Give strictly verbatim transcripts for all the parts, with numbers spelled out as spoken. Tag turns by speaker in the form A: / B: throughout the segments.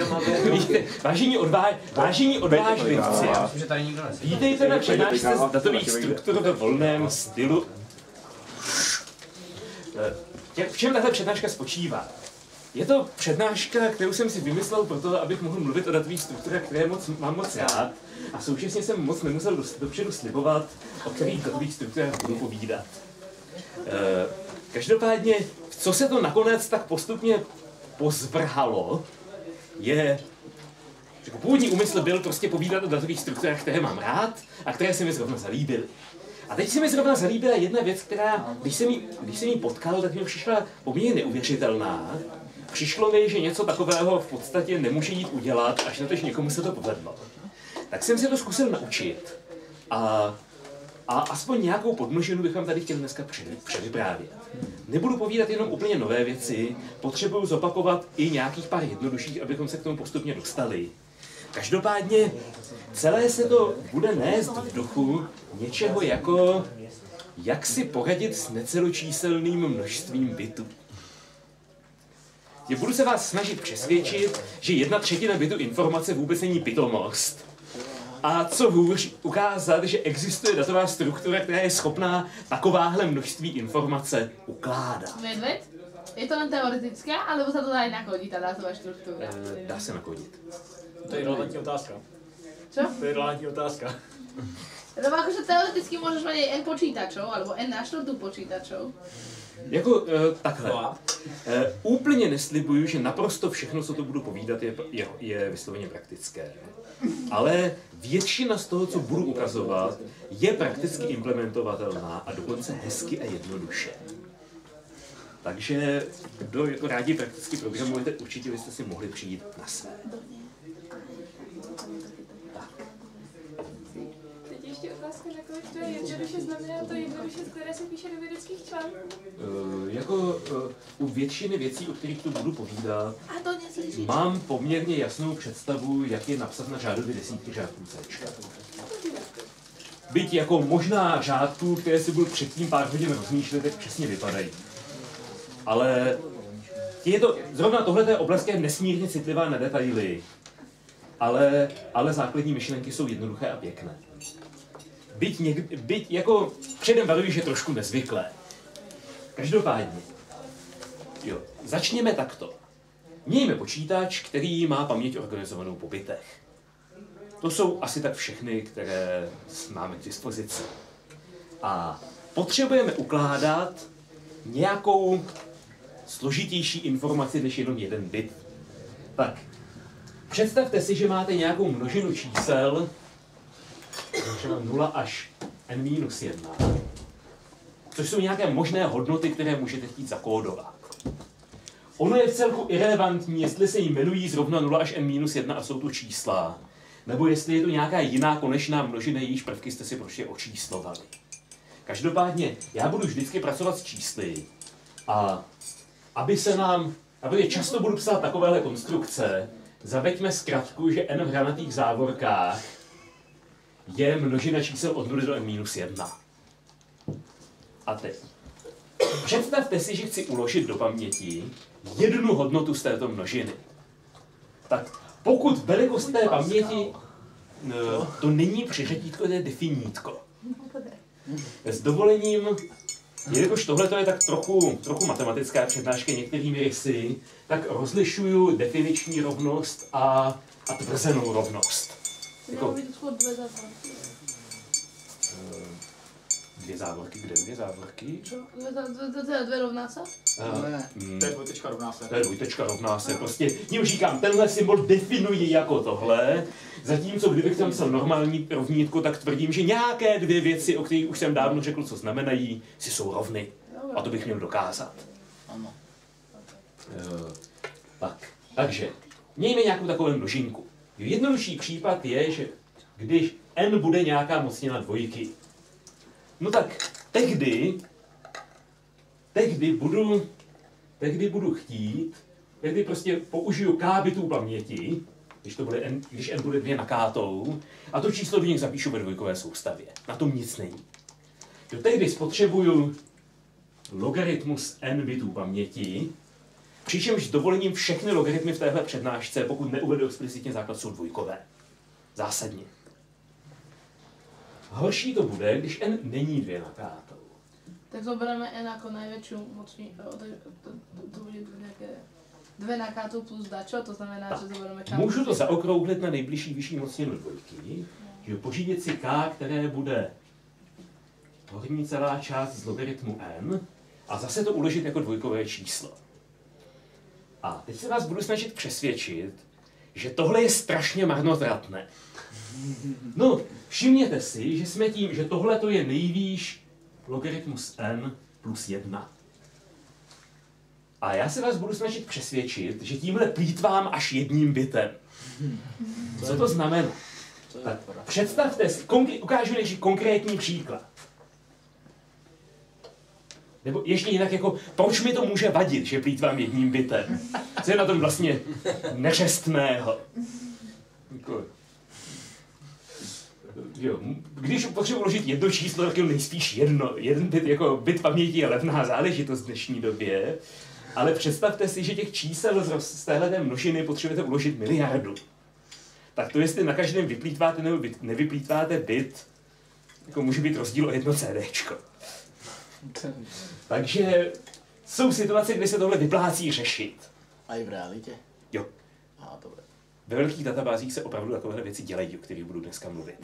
A: Vážení odváž, vážení odvážlivci, vítejte na přednášce z datových struktur ve volném stylu. V čem tahle přednáška spočívá? Je to přednáška, kterou jsem si vymyslel proto, abych mohl mluvit o datových strukturách, které moc, mám moc rád, a současně jsem moc nemusel dopředu slibovat, o kterých datových strukturách budu povídat. Každopádně, co se to nakonec tak postupně pozvrhalo, je, že původní úmysl byl prostě povídat o datových strukturách, které mám rád a které se mi zrovna zalíbily. A teď se mi zrovna zalíbila jedna věc, která, když jsem jí, když jsem jí potkal, tak mi přišla poměrně neuvěřitelná. Přišlo mi, že něco takového v podstatě nemůže jít udělat, až na to, že někomu se to povedlo. Tak jsem se to zkusil naučit. A, a aspoň nějakou podmnožinu bych vám tady chtěl dneska převyprávět. Nebudu povídat jenom úplně nové věci, potřebuju zopakovat i nějakých pár jednodušších, abychom se k tomu postupně dostali. Každopádně celé se to bude nést v duchu něčeho jako jak si poradit s neceločíselným množstvím bitů. Je budu se vás snažit přesvědčit, že jedna třetina bitu informace vůbec není pitomost. A co hůř, ukázat, že existuje datová struktura, která je schopná takováhle množství informace ukládat.
B: Medvěd? Je to jen teoretická, alebo se to dá i nakodit, ta datová struktura?
A: E, dá se nakodit.
C: To je relevantní otázka.
B: Co?
C: To je relevantní otázka.
B: Lebo akože teoreticky môžeš mať aj n počítačov, alebo n na štvrtú počítačov.
A: Jako e, takhle. E, úplně neslibuju, že naprosto všechno, co to budu povídat, je, je, je vysloveně praktické. Ale většina z toho, co budu ukazovat, je prakticky implementovatelná a dokonce hezky a jednoduše. Takže kdo jako rádi prakticky programujete, určitě byste si mohli přijít na své.
D: Ještě otázka, nakolik to je jednoduše, znamená to jednoduše, z které se píše do vědeckých článků?
A: Uh, jako uh, u většiny věcí, o kterých tu budu povídat,
B: A to neslyšíš.
A: mám poměrně jasnou představu, jak je napsat na řádově desítky řádků C. Byť jako možná řádků, které si budu předtím pár hodin rozmýšlet, jak přesně vypadají. Ale je to, zrovna tohle oblast je nesmírně citlivá na detaily, ale, ale základní myšlenky jsou jednoduché a pěkné. Byť, někdy, byť jako předem varuji, že trošku nezvyklé. Každopádně, jo, začněme takto. Mějme počítač, který má paměť organizovanou po bitech. To jsou asi tak všechny, které máme k dispozici. A potřebujeme ukládat nějakou složitější informaci než jenom jeden bit. Tak, představte si, že máte nějakou množinu čísel, třeba nula až n minus jedna, což jsou nějaké možné hodnoty, které můžete chtít zakódovat. Ono je v celku irelevantní, jestli se jmenují zrovna nula až n minus jedna a jsou to čísla, nebo jestli je to nějaká jiná konečná množina, jejíž prvky jste si prostě očíslovali. Každopádně, já budu vždycky pracovat s čísly a aby se nám, aby často budu psát takovéhle konstrukce, zaveďme zkratku, že n v hranatých závorkách je množina čísel od nuly do n minus jedna. A teď. Představte si, že chci uložit do paměti jednu hodnotu z této množiny. Tak pokud velikost té paměti, to není přiřadítko, to je definítko. S dovolením, jelikož tohle je tak trochu, trochu matematická přednáška některými rysy, tak rozlišuju definiční rovnost a, a tvrzenou rovnost. Jako, dvě závorky, kde dvě závorky?
B: To je dvě rovná se?
C: To je dvojtečka rovná se.
A: To je dvojtečka rovná se, prostě tím říkám, tenhle symbol definuji jako tohle, zatímco kdybych tam psal normální rovnítko, tak tvrdím, že nějaké dvě věci, o kterých už jsem dávno řekl, co znamenají, si jsou rovny. A to bych měl dokázat.
C: Ano.
A: Tak, takže, mějme nějakou takovou množinku. Jednodušší případ je, že když n bude nějaká mocnina dvojky, no tak tehdy, tehdy budu, tehdy budu chtít, tehdy prostě použiju k bitů paměti, když, to bude n, když n bude dvě na kátou, a to číslo do něj zapíšu ve dvojkové soustavě. Na tom nic není. Jo, tehdy spotřebuju logaritmus n bitů paměti, Přičemž s dovolením všechny logaritmy v téhle přednášce, pokud neuvedu explicitně základ, jsou dvojkové. Zásadně. Horší to bude, když n není dvě na kátou.
B: Tak to bereme n jako největší mocní, to, to, to, to bude nějaké dvě na kátu plus dačo, to znamená, tak. Že to bereme kátu.
A: Můžu to zaokrouhlit na nejbližší vyšší mocninu dvojky, že pořídit si k, které bude horní celá část z logaritmu n a zase to uložit jako dvojkové číslo. A teď se vás budu snažit přesvědčit, že tohle je strašně marnotratné. No, všimněte si, že jsme tím, že tohle to je nejvýš logaritmus n plus jedna. A já se vás budu snažit přesvědčit, že tímhle plýtvám až jedním bitem. Co to znamená? Tak představte si, ukážu než konkrétní příklad. Nebo ještě jinak, jako, proč mi to může vadit, že plýtvám jedním bitem? Co je na tom vlastně neřestného? Jako, jo, když potřebuji uložit jedno číslo, tak je nejspíš jedno. Jeden bit, jako bit paměti je levná záležitost v dnešní době, ale představte si, že těch čísel z téhleté množiny potřebujete uložit miliardu. Tak to, jestli na každém vyplýtváte nebo nevyplýtváte bit, jako může být rozdíl o jedno CDčko. Takže jsou situace, kdy se tohle vyplácí řešit.
E: A i v realitě?
A: Jo.
E: A, dobré.
A: Ve velkých databázích se opravdu takovéhle věci dělají, o kterých budu dneska mluvit.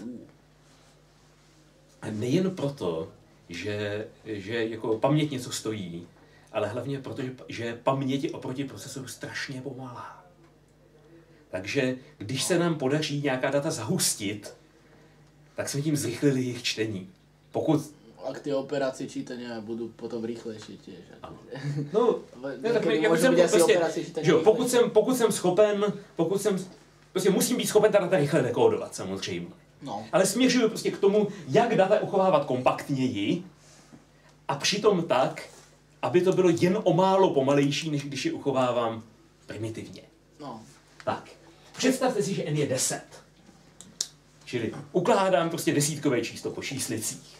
A: A nejen proto, že, že jako paměť něco stojí, ale hlavně proto, že, že paměť je oproti procesoru strašně pomalá. Takže když se nám podaří nějaká data zahustit, tak jsme tím zrychlili jejich čtení. Pokud
E: Ak ty operace čítania budou potom rychlejší těž.
A: No, ne, tak my, jako jsem, prostě, že jo, pokud, jsem, pokud jsem schopen, pokud jsem, prostě musím být schopen ta data rychle dekódovat, samozřejmě.
E: No.
A: Ale směřuju prostě k tomu, jak data uchovávat kompaktněji a přitom tak, aby to bylo jen o málo pomalejší, než když je uchovávám primitivně.
E: No.
A: Tak, představte si, že n je deset. Čili ukládám prostě desítkové číslo po číslicích.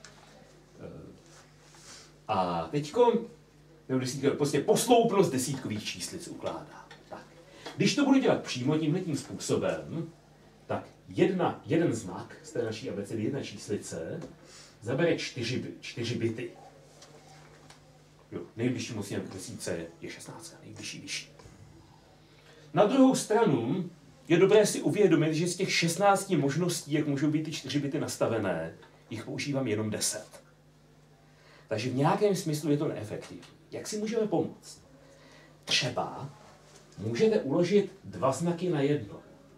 A: A teďko, nebo desítkové, prostě posloupnost desítkových číslic ukládám. Tak. Když to budu dělat přímo tímhletím způsobem, tak jedna, jeden znak z té naší abecedy, jedna číslice, zabere čtyři, čtyři bity. Jo, nejbližší mocnina k desítce je šestnáct, nejbližší vyšší. Na druhou stranu je dobré si uvědomit, že z těch šestnácti možností, jak můžou být ty čtyři bity nastavené, jich používám jenom deset. Takže v nějakém smyslu je to neefektivní. Jak si můžeme pomoct? Třeba můžete uložit dva znaky na jedno.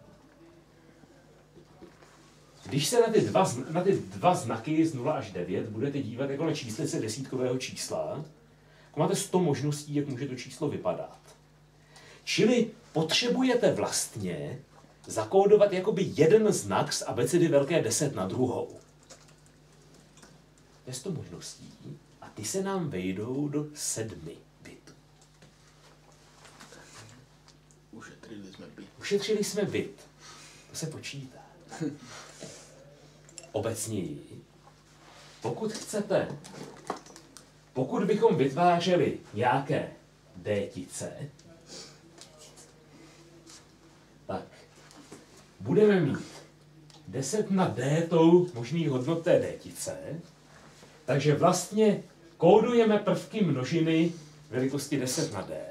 A: Když se na ty dva, na ty dva znaky z nula až devět budete dívat jako na číslice desítkového čísla, máte sto možností, jak může to číslo vypadat. Čili potřebujete vlastně zakódovat jakoby jeden znak z abecedy velké deset na druhou. To je sto možností a ty se nám vejdou do sedmi bitů.
E: Ušetřili jsme bit.
A: Ušetřili jsme bit. To se počítá. Obecněji, pokud chcete, pokud bychom vytvářeli nějaké détice, tak budeme mít deset na d tou možných hodnot té détice, takže vlastně kódujeme prvky množiny velikosti deset na d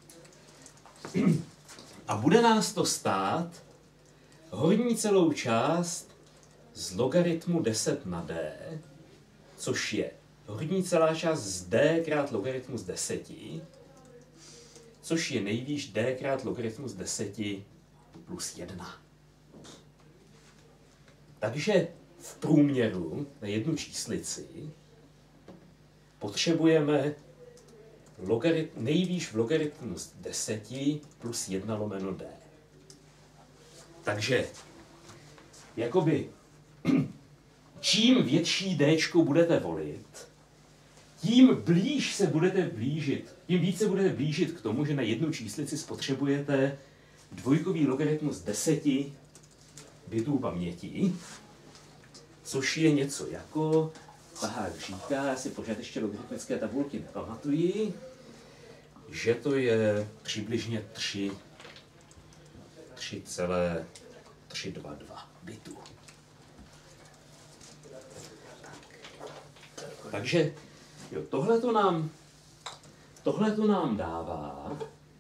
A: a bude nás to stát horní celou část z logaritmu deset na d, což je horní celá část z d krát logaritmus deseti, což je nejvýš d krát logaritmus deseti plus jedna. Takže v průměru na jednu číslici potřebujeme logarit, nejvýš v logaritmus deseti plus jedna lomeno d. Takže jakoby čím větší dčko budete volit, tím blíž se budete blížit, tím více budete blížit k tomu, že na jednu číslici spotřebujete dvojkový logaritmus deseti bitů paměti, což je něco jako, Bahák říká, já si pořád ještě logaritmické tabulky nepamatuji, že to je přibližně tři celé tři dvacet dva bitů. Takže jo, tohle to nám, tohle to nám dává,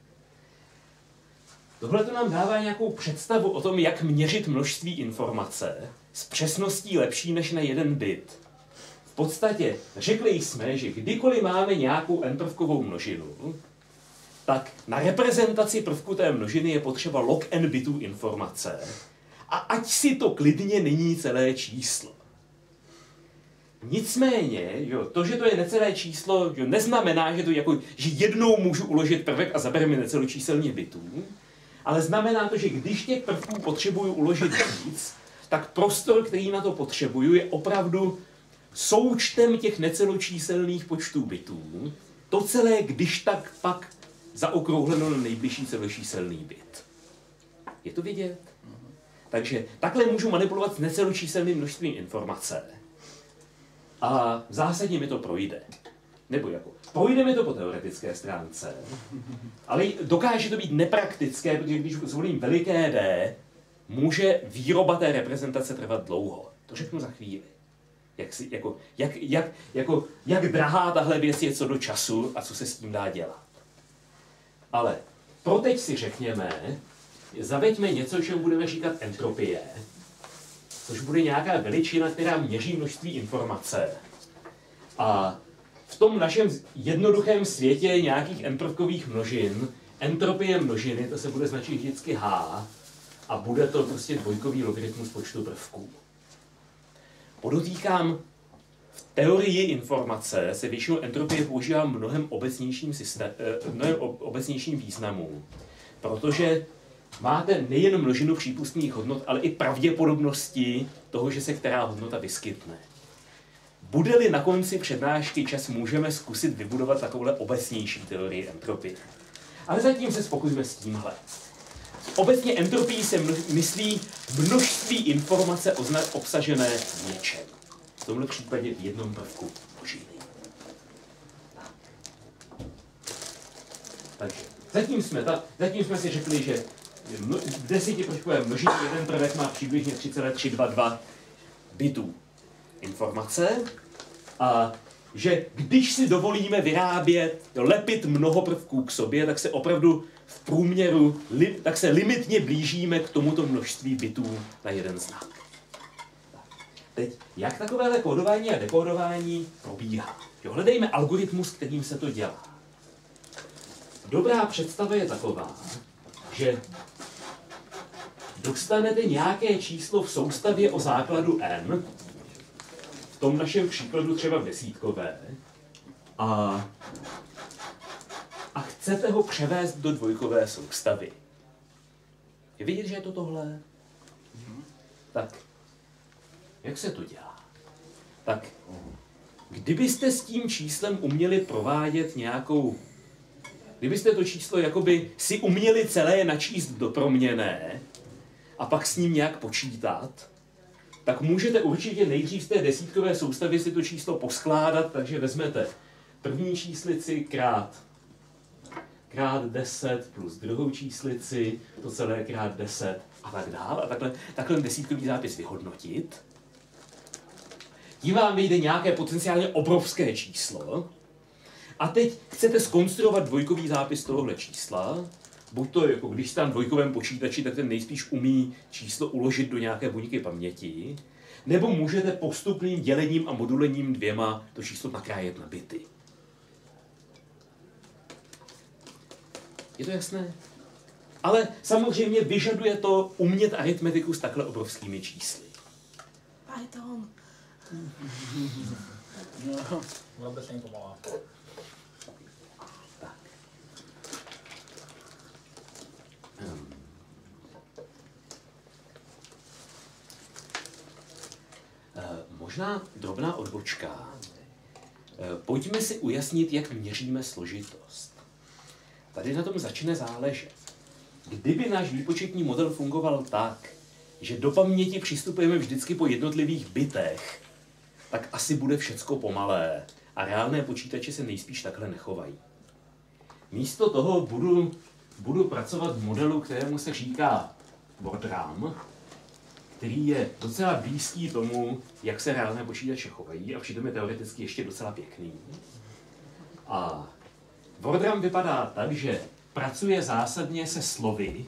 A: tohle to nám dává nějakou představu o tom, jak měřit množství informace s přesností lepší než na jeden bit. V podstatě řekli jsme, že kdykoliv máme nějakou n-prvkovou množinu, tak na reprezentaci prvku té množiny je potřeba log n bitů informace. A ať si to klidně není celé číslo. Nicméně, jo, to, že to je necelé číslo, jo, neznamená, že, to jako, že jednou můžu uložit prvek a zabere mi neceločíselně bitů, ale znamená to, že když těch prvků potřebuju uložit víc, tak prostor, který na to potřebuju, je opravdu součtem těch neceločíselných počtů bitů. To celé, když tak pak zaokrouhleno na nejbližší celočíselný bit. Je to vidět? Takže takhle můžu manipulovat s neceločíselným množstvím informace. A v zásadě mi to projde. Nebo jako, projde mi to po teoretické stránce, ale dokáže to být nepraktické, protože když zvolím veliké D, může výroba té reprezentace trvat dlouho. To řeknu za chvíli. Jak, si, jako, jak, jak, jako, jak drahá tahle věc je co do času a co se s tím dá dělat. Ale pro teď si řekněme, zaveďme něco, čemu budeme říkat entropie, což bude nějaká veličina, která měří množství informace. A v tom našem jednoduchém světě nějakých n-prvkových množin, entropie množiny, to se bude značit vždycky H, a bude to prostě dvojkový logaritmus počtu prvků. Podotýkám, v teorii informace se většinou entropie používá mnohem obecnějším, systém, mnohem obecnějším významu, protože máte nejen množinu přípustných hodnot, ale i pravděpodobnosti toho, že se která hodnota vyskytne. Bude-li na konci přednášky čas, můžeme zkusit vybudovat takovouhle obecnější teorii entropie. Ale zatím se spokojíme s tímhle. Obecně entropii se myslí množství informace obsažené v něčem. V tomhle případě v jednom prvku množiny. Takže zatím jsme, ta, zatím jsme si řekli, že v desetiprvkové množině jeden prvek má přibližně tři celé tři dvacet dva bitů informace a že když si dovolíme vyrábět, lepit mnoho prvků k sobě, tak se opravdu v průměru, li, tak se limitně blížíme k tomuto množství bitů na jeden znak. Teď, jak takovéhle kódování a dekódování probíhá? Jo, hledejme algoritmus, kterým se to dělá. Dobrá představa je taková, že dostanete nějaké číslo v soustavě o základu n, v tom našem příkladu třeba v desítkové, a, a chcete ho převést do dvojkové soustavy. Je vidět, že je to tohle? Tak, jak se to dělá? Tak, kdybyste s tím číslem uměli provádět nějakou, kdybyste to číslo jakoby si uměli celé načíst do proměnné a pak s ním nějak počítat, tak můžete určitě nejdřív z té desítkové soustavy si to číslo poskládat, takže vezmete první číslici krát, krát deset plus druhou číslici, to celé krát deset a tak dále. A takhle, takhle desítkový zápis vyhodnotit. Tím vám vyjde nějaké potenciálně obrovské číslo. A teď chcete zkonstruovat dvojkový zápis tohohle čísla. Buď to, jako když jste na dvojkovém počítači, tak ten nejspíš umí číslo uložit do nějaké buňky paměti. Nebo můžete postupným dělením a modulením dvěma to číslo nakrájet na bity. Je to jasné? Ale samozřejmě vyžaduje to umět aritmetiku s takhle obrovskými čísly.
B: Python.
C: Vůbec není pomalá.
A: Tak. Um. Uh, možná drobná odbočka. Uh, pojďme si ujasnit, jak měříme složitost. Tady na tom začne záležet. Kdyby náš výpočetní model fungoval tak, že do paměti přistupujeme vždycky po jednotlivých bitech, tak asi bude všecko pomalé a reálné počítače se nejspíš takhle nechovají. místo toho budu, budu pracovat v modelu, kterému se říká WordRAM, který je docela blízký tomu, jak se reálné počítače chovají a přitom je teoreticky ještě docela pěkný. A WordRAM vypadá tak, že pracuje zásadně se slovy,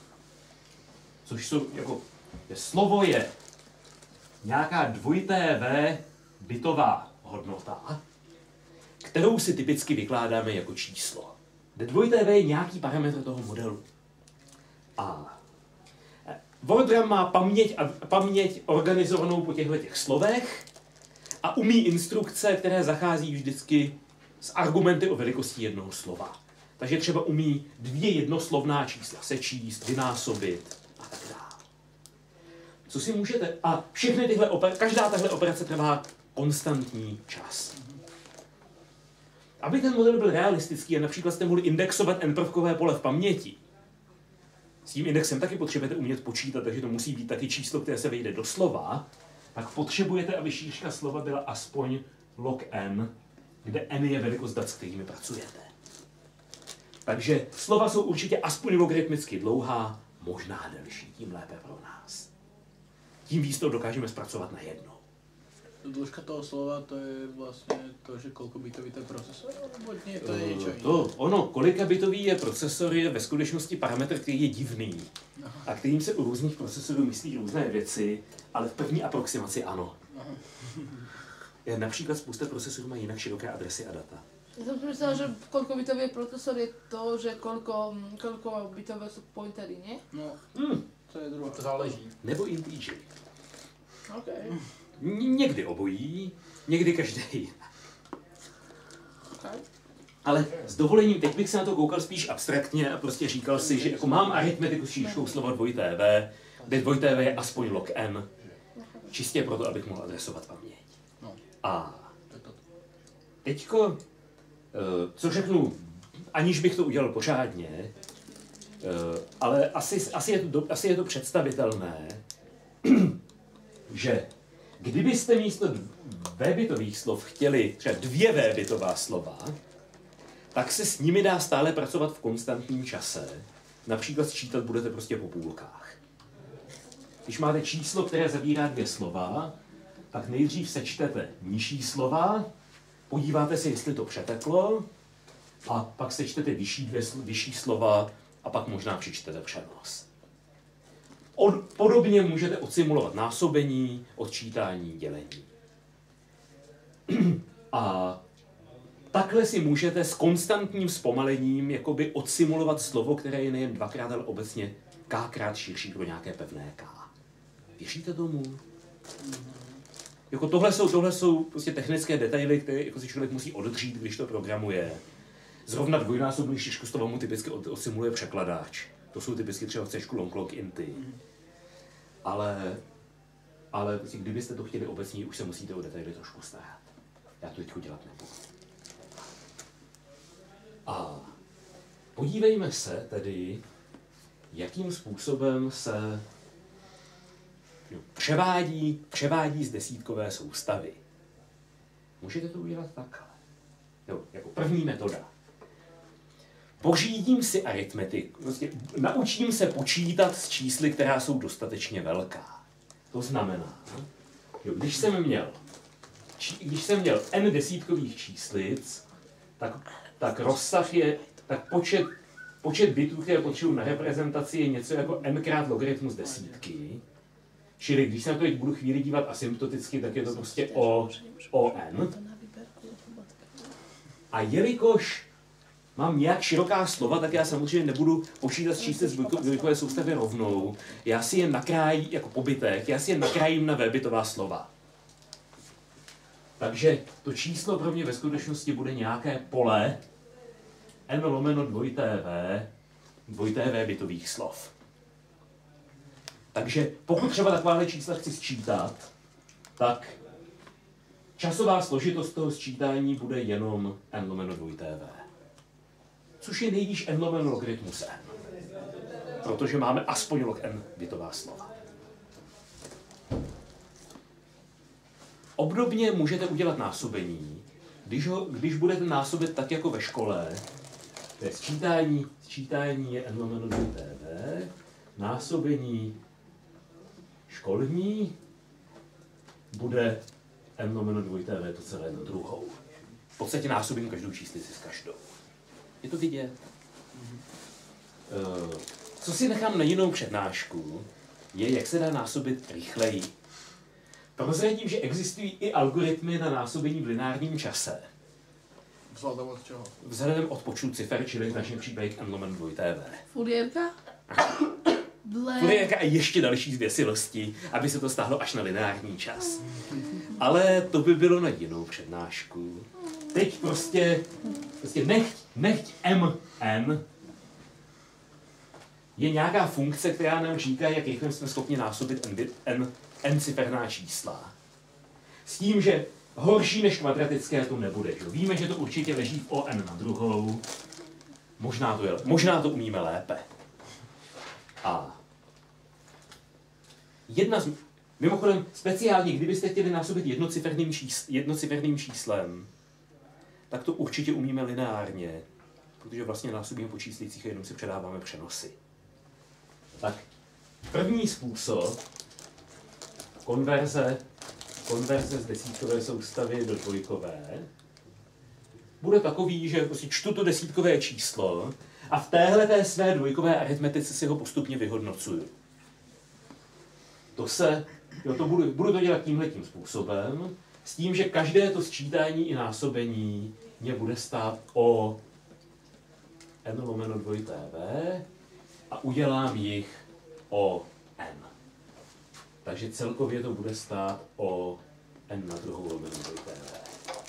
A: což jsou jako, slovo je nějaká dvojité V bitová hodnota, kterou si typicky vykládáme jako číslo. Kde dvojité V je nějaký parametr toho modelu. A WordRAM má paměť, a paměť organizovanou po těchto těch slovech a umí instrukce, které zachází vždycky s argumenty o velikosti jednoho slova. Takže třeba umí dvě jednoslovná čísla sečíst, vynásobit a tak dále. Co si můžete... A všechny tyhle operace, každá tahle operace trvá konstantní čas. Aby ten model byl realistický a například jste mohli indexovat n-prvkové pole v paměti, s tím indexem taky potřebujete umět počítat, takže to musí být taky číslo, které se vejde do slova, tak potřebujete, aby šířka slova byla aspoň log n, kde n je velikost dat, s kterými pracujete. Takže slova jsou určitě aspoň logaritmicky dlouhá, možná delší, tím lépe pro nás. Tím víc to dokážeme zpracovat najednou.
E: Dĺžka toho slova, to je vlastně to, že kolko bitový ten procesor, nebo nie, to je niečo iné?
A: To, ono, kolika bitový je procesor, je ve skutečnosti parametr, který je divný. Aha. A kterým se u různých procesorů myslí různé věci, ale v první aproximaci ano. Aha. Například spousta procesorů má jinak široké adresy a data.
B: Já jsem si myslela, že kolko bitový procesor je to, že kolko, kolko bitové jsou pointery, ne?
E: No,
A: hmm.
E: to je druhá.
C: To záleží.
A: Nebo integer.
B: Okay.
A: Někdy obojí, někdy každý jinak.
B: Okay.
A: Ale s dovolením, teď bych se na to koukal spíš abstraktně a prostě říkal si, že jako mám aritmetiku s šířkou slova dvojité V, kde dvojité V je aspoň log n, čistě proto, abych mohl adresovat paměť. A teďko, co řeknu, aniž bych to udělal pořádně, ale asi, asi, je, to, asi je to představitelné, že kdybyste místo V-bitových slov chtěli třeba dvě V-bitová slova, tak se s nimi dá stále pracovat v konstantním čase. Například sčítat budete prostě po půlkách. Když máte číslo, které zabírá dvě slova, tak nejdřív sečtete nižší slova, podíváte se, jestli to přeteklo, a pak sečtete vyšší, dvě, vyšší slova a pak možná přičtete přenos. Od, podobně můžete odsimulovat násobení, odčítání, dělení. A takhle si můžete s konstantním zpomalením jakoby odsimulovat slovo, které je nejen dvakrát, ale obecně k-krát širší pro nějaké pevné k. Věříte tomu? Jako tohle jsou, tohle jsou prostě technické detaily, které jako si člověk musí odřít, když to programuje. Zrovna dvojnásobnou šířku slova mu typicky odsimuluje překladač. To jsou typicky třeba v C long-log inty. Ale, ale prostě, kdybyste to chtěli obecně, už se musíte o detaily trošku starat. Já to teď dělat nebudu. A podívejme se tedy, jakým způsobem se no, převádí, převádí z desítkové soustavy. Můžete to udělat takhle. Jo, jako první metoda. Pořídím si aritmetik, prostě naučím se počítat s čísly, která jsou dostatečně velká. To znamená, jo, když jsem měl, či, když jsem měl n desítkových číslic, tak, tak rozsah je, tak počet, počet bitů, které potřebuji na reprezentaci, je něco jako n krát logaritmus desítky. Čili když se na to teď budu chvíli dívat asymptoticky, tak je to prostě o, o n. A jelikož mám nějak široká slova, tak já samozřejmě nebudu počítat s čísly z dvojkové soustavy rovnou. Já si je nakrájím jako pobytek, já si je nakrájím na V-bitová slova. Takže to číslo pro mě ve skutečnosti bude nějaké pole n lomeno dvojité V, dvojité V bitových slov. Takže pokud třeba takováhle čísla chci sčítat, tak časová složitost toho sčítání bude jenom n lomeno dvojité V. Což je nejvýš n lomeno logaritmus n. Protože máme aspoň log n bitová slova. Obdobně můžete udělat násobení. Když, ho, když budete násobit tak jako ve škole, To je sčítání, sčítání je n lomeno dva T V, násobení školní bude n lomeno dva T V to celé na druhou. V podstatě násobím každou číslici s každou. Je to vidět? Uh, co si nechám na jinou přednášku, je, jak se dá násobit rychleji. Prozradím, že existují i algoritmy na násobení v lineárním čase.
E: Vzhledem od čeho?
A: Vzhledem od počtu cifer, čili v našem případě k n lomeno dva T V.
B: Furierka? Ble.
A: Furierka a ještě další zvěsilosti, aby se to stáhlo až na lineární čas. Ale to by bylo na jinou přednášku. Teď prostě, prostě nechť, nechť M N je nějaká funkce, která nám říká, jak rychle jsme schopni násobit n, n, n ciferná čísla. S tím, že horší než kvadratické to nebude. Že? Víme, že to určitě leží v O n na druhou. Možná to, je, možná to umíme lépe. A jedna z... Mimochodem, speciálně, kdybyste chtěli násobit jednociferným, čísl, jednociferným číslem, tak to určitě umíme lineárně, protože vlastně násobíme po číslicích a jenom si předáváme přenosy. Tak, první způsob konverze, konverze z desítkové soustavy do dvojkové bude takový, že prostě čtu to desítkové číslo a v téhleté své dvojkové aritmetice si ho postupně vyhodnocuju. To se, jo, to budu, budu to dělat tímhletím způsobem, s tím, že každé to sčítání i násobení mě bude stát o n lomeno dva T V a udělám jich o n. Takže celkově to bude stát o n na druhou lomeno dva T V.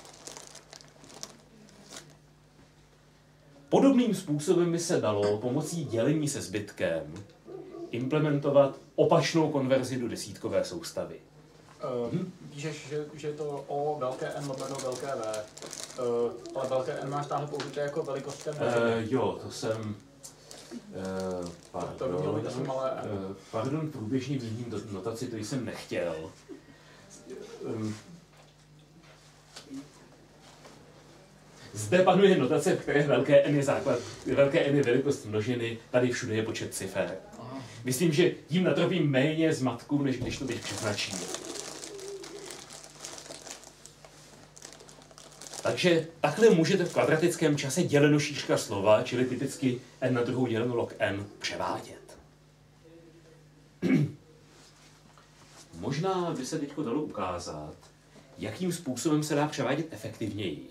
A: Podobným způsobem by se dalo pomocí dělení se zbytkem implementovat opačnou konverzi do desítkové soustavy.
C: Uh, hm? Píšeš, že, že je to O velké N lomeno velké V, uh, ale velké N máš táhle použité jako velikost té množiny.
A: Uh, jo, to jsem... Uh, pardon,
C: to by mělo být asi malé N.
A: Uh, pardon, průběžně měním notaci, to jsem nechtěl. Um, Zde panuje notace, v které velké N je základ, velké N je velikost množiny, tady všude je počet cifer.
C: Aha.
A: Myslím, že tím natropím méně zmatků, než když to teď přeznačím. Takže takhle můžete v kvadratickém čase děleno šířka slova, čili typicky n na druhou děleno log n, převádět. Možná by se teď dalo ukázat, jakým způsobem se dá převádět efektivněji.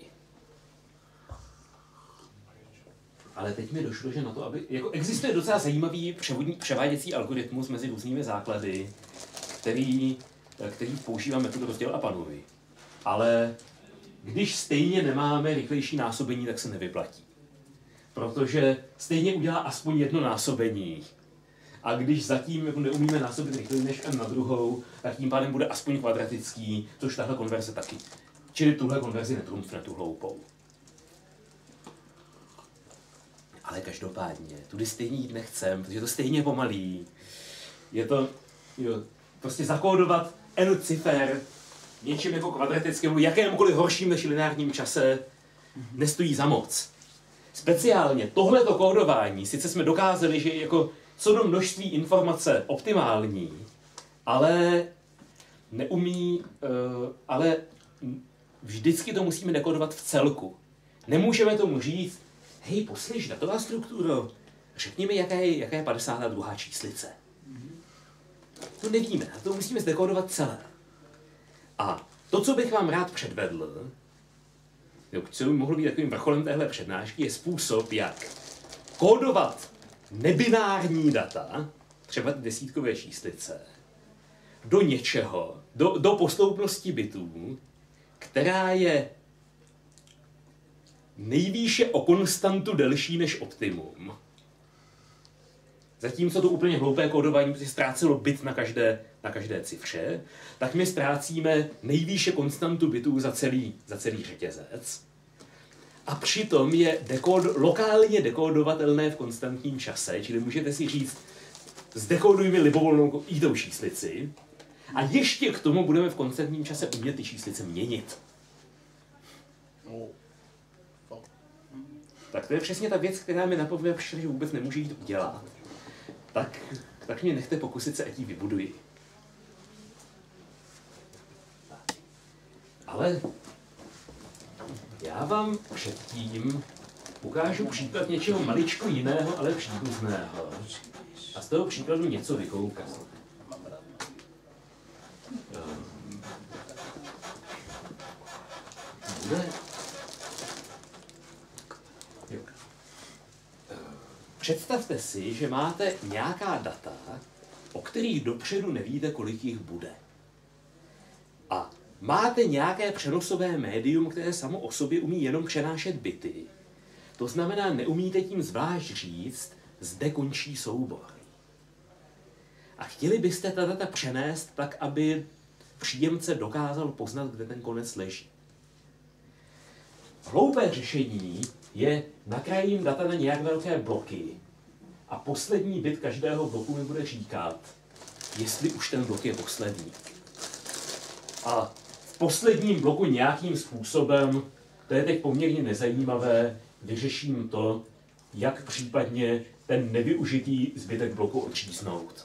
A: Ale teď mi došlo, že na to, aby... Jako existuje docela zajímavý převodní, převáděcí algoritmus mezi různými základy, který, který používá metodu rozděl a panuj. Ale když stejně nemáme rychlejší násobení, tak se nevyplatí. Protože stejně udělá aspoň jedno násobení. A když zatím jako neumíme násobit rychleji než n na druhou, tak tím pádem bude aspoň kvadratický, což tahle konverze taky. Čili tuhle konverzi netrumfne tu hloupou. Ale každopádně, tudy stejně jít nechcem, protože to stejně je pomalý. Je to, jo, prostě zakódovat n cifer něčím jako kvadratickému, jakémukoliv horším než lineárním čase, nestojí za moc. Speciálně tohleto kódování, sice jsme dokázali, že je jako co do množství informace optimální, ale neumí, uh, ale vždycky to musíme dekódovat v celku. Nemůžeme tomu říct, hej, poslyš, datová strukturo, řekni mi, jaká je, jaká je padesátá druhá číslice. To nevíme, to musíme zdekódovat celé. A to, co bych vám rád předvedl, co by mohlo být takovým vrcholem téhle přednášky, je způsob, jak kódovat nebinární data, třeba desítkové číslice, do něčeho, do, do posloupnosti bitů, která je nejvýše o konstantu delší než optimum. Zatímco to úplně hloupé kódování si ztrácelo bit na každé, na každé cifře, tak my ztrácíme nejvýše konstantu bitů za celý, za celý řetězec. A přitom je dekód, lokálně dekódovatelné v konstantním čase, čili můžete si říct, zdekódujme libovolnou jítou číslici a ještě k tomu budeme v konstantním čase umět ty číslice měnit. tak to je přesně ta věc, která mi napověděla, že vůbec nemůže jít udělat. Tak, tak mě nechte pokusit se, ať ji vybuduji. Ale já vám předtím ukážu příklad něčeho maličko jiného, ale příbuzného. A z toho příkladu něco vykoukám. Bude... Představte si, že máte nějaká data, o kterých dopředu nevíte, kolik jich bude. A máte nějaké přenosové médium, které samo o sobě umí jenom přenášet bity. To znamená, neumíte tím zvlášť říct, zde končí soubor. A chtěli byste ta data přenést tak, aby příjemce dokázal poznat, kde ten konec leží. Hloupé řešení je nakrájím data na nějak velké bloky a poslední bit každého bloku mi bude říkat, jestli už ten blok je poslední. A v posledním bloku nějakým způsobem, to je teď poměrně nezajímavé, vyřeším to, jak případně ten nevyužitý zbytek bloku odčísnout.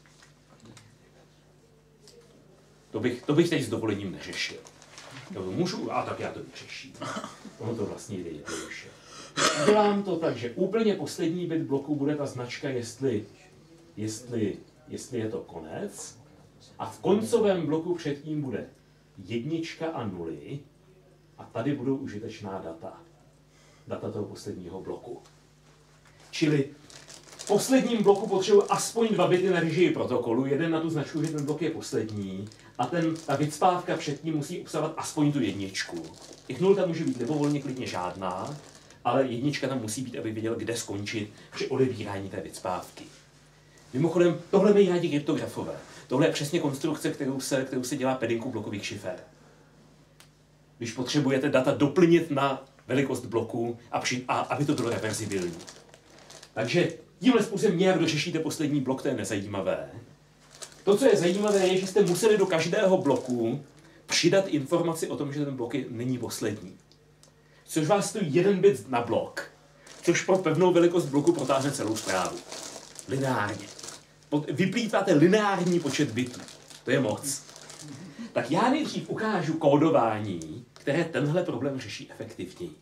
A: To bych, to bych teď s dovolením neřešil. To můžu, a tak já to vyřeším. Ono to vlastně jde jednoduše. Udělám to tak, že úplně poslední bit bloku bude ta značka, jestli, jestli, jestli je to konec. A v koncovém bloku předtím bude jednička a nuly. A tady budou užitečná data. Data toho posledního bloku. Čili v posledním bloku potřebuji aspoň dva bity na režii protokolu. Jeden na tu značku, že ten blok je poslední. A ten, ta vycpávka předtím musí obsahovat aspoň tu jedničku. Těch nul tam může být libovolně, klidně žádná, ale jednička tam musí být, aby věděl, kde skončit při odebírání té vycpávky. Mimochodem, tohle mají rádi kryptografové. Tohle je přesně konstrukce, kterou se, kterou se dělá pedinku blokových šifer. Když potřebujete data doplnit na velikost bloku, a, při, a aby to bylo reverzibilní. Takže tímhle způsobem nějak dořešíte poslední blok, to je nezajímavé. To, co je zajímavé, je, že jste museli do každého bloku přidat informaci o tom, že ten blok je, není poslední. Což vás stojí jeden bit na blok, což pro pevnou velikost bloku protáhne celou zprávu. Lineárně. Vyplýtváte lineární počet bitů. To je moc. Tak já nejdřív ukážu kódování, které tenhle problém řeší efektivněji.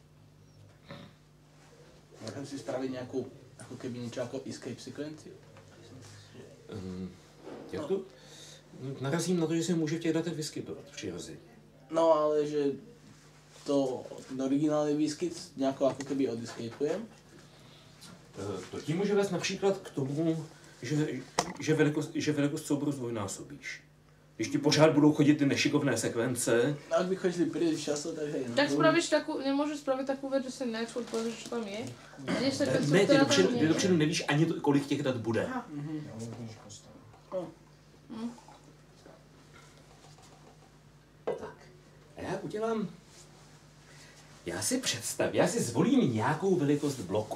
E: Můžeme si spravit nějakou, jako keby něco jako escape sekvenci?
A: Um, jak to? Narazím na to, že se může v těch datech vyskytovat přirozeně.
E: No ale že to originální výskyt nějakou jako keby odescapujem?
A: To tím může vést například k tomu, že, že, velikost, že velikost souboru zdvojnásobíš. Když ti pořád budou chodit ty nešikovné sekvence.
E: No, ak by chodili príliš často, tak hej. No.
B: Tak spravíš takú, nemôžeš spraviť takú vec, že si najskôr pozrieš, čo tam je? Ideš sa keď
A: Ne, ty dopředu, ty dopředu nevíš ani to, kolik těch dat bude.
E: Mhm.
B: Hm.
A: Tak, a já udělám... Já si představ, já si zvolím nějakou velikost bloku.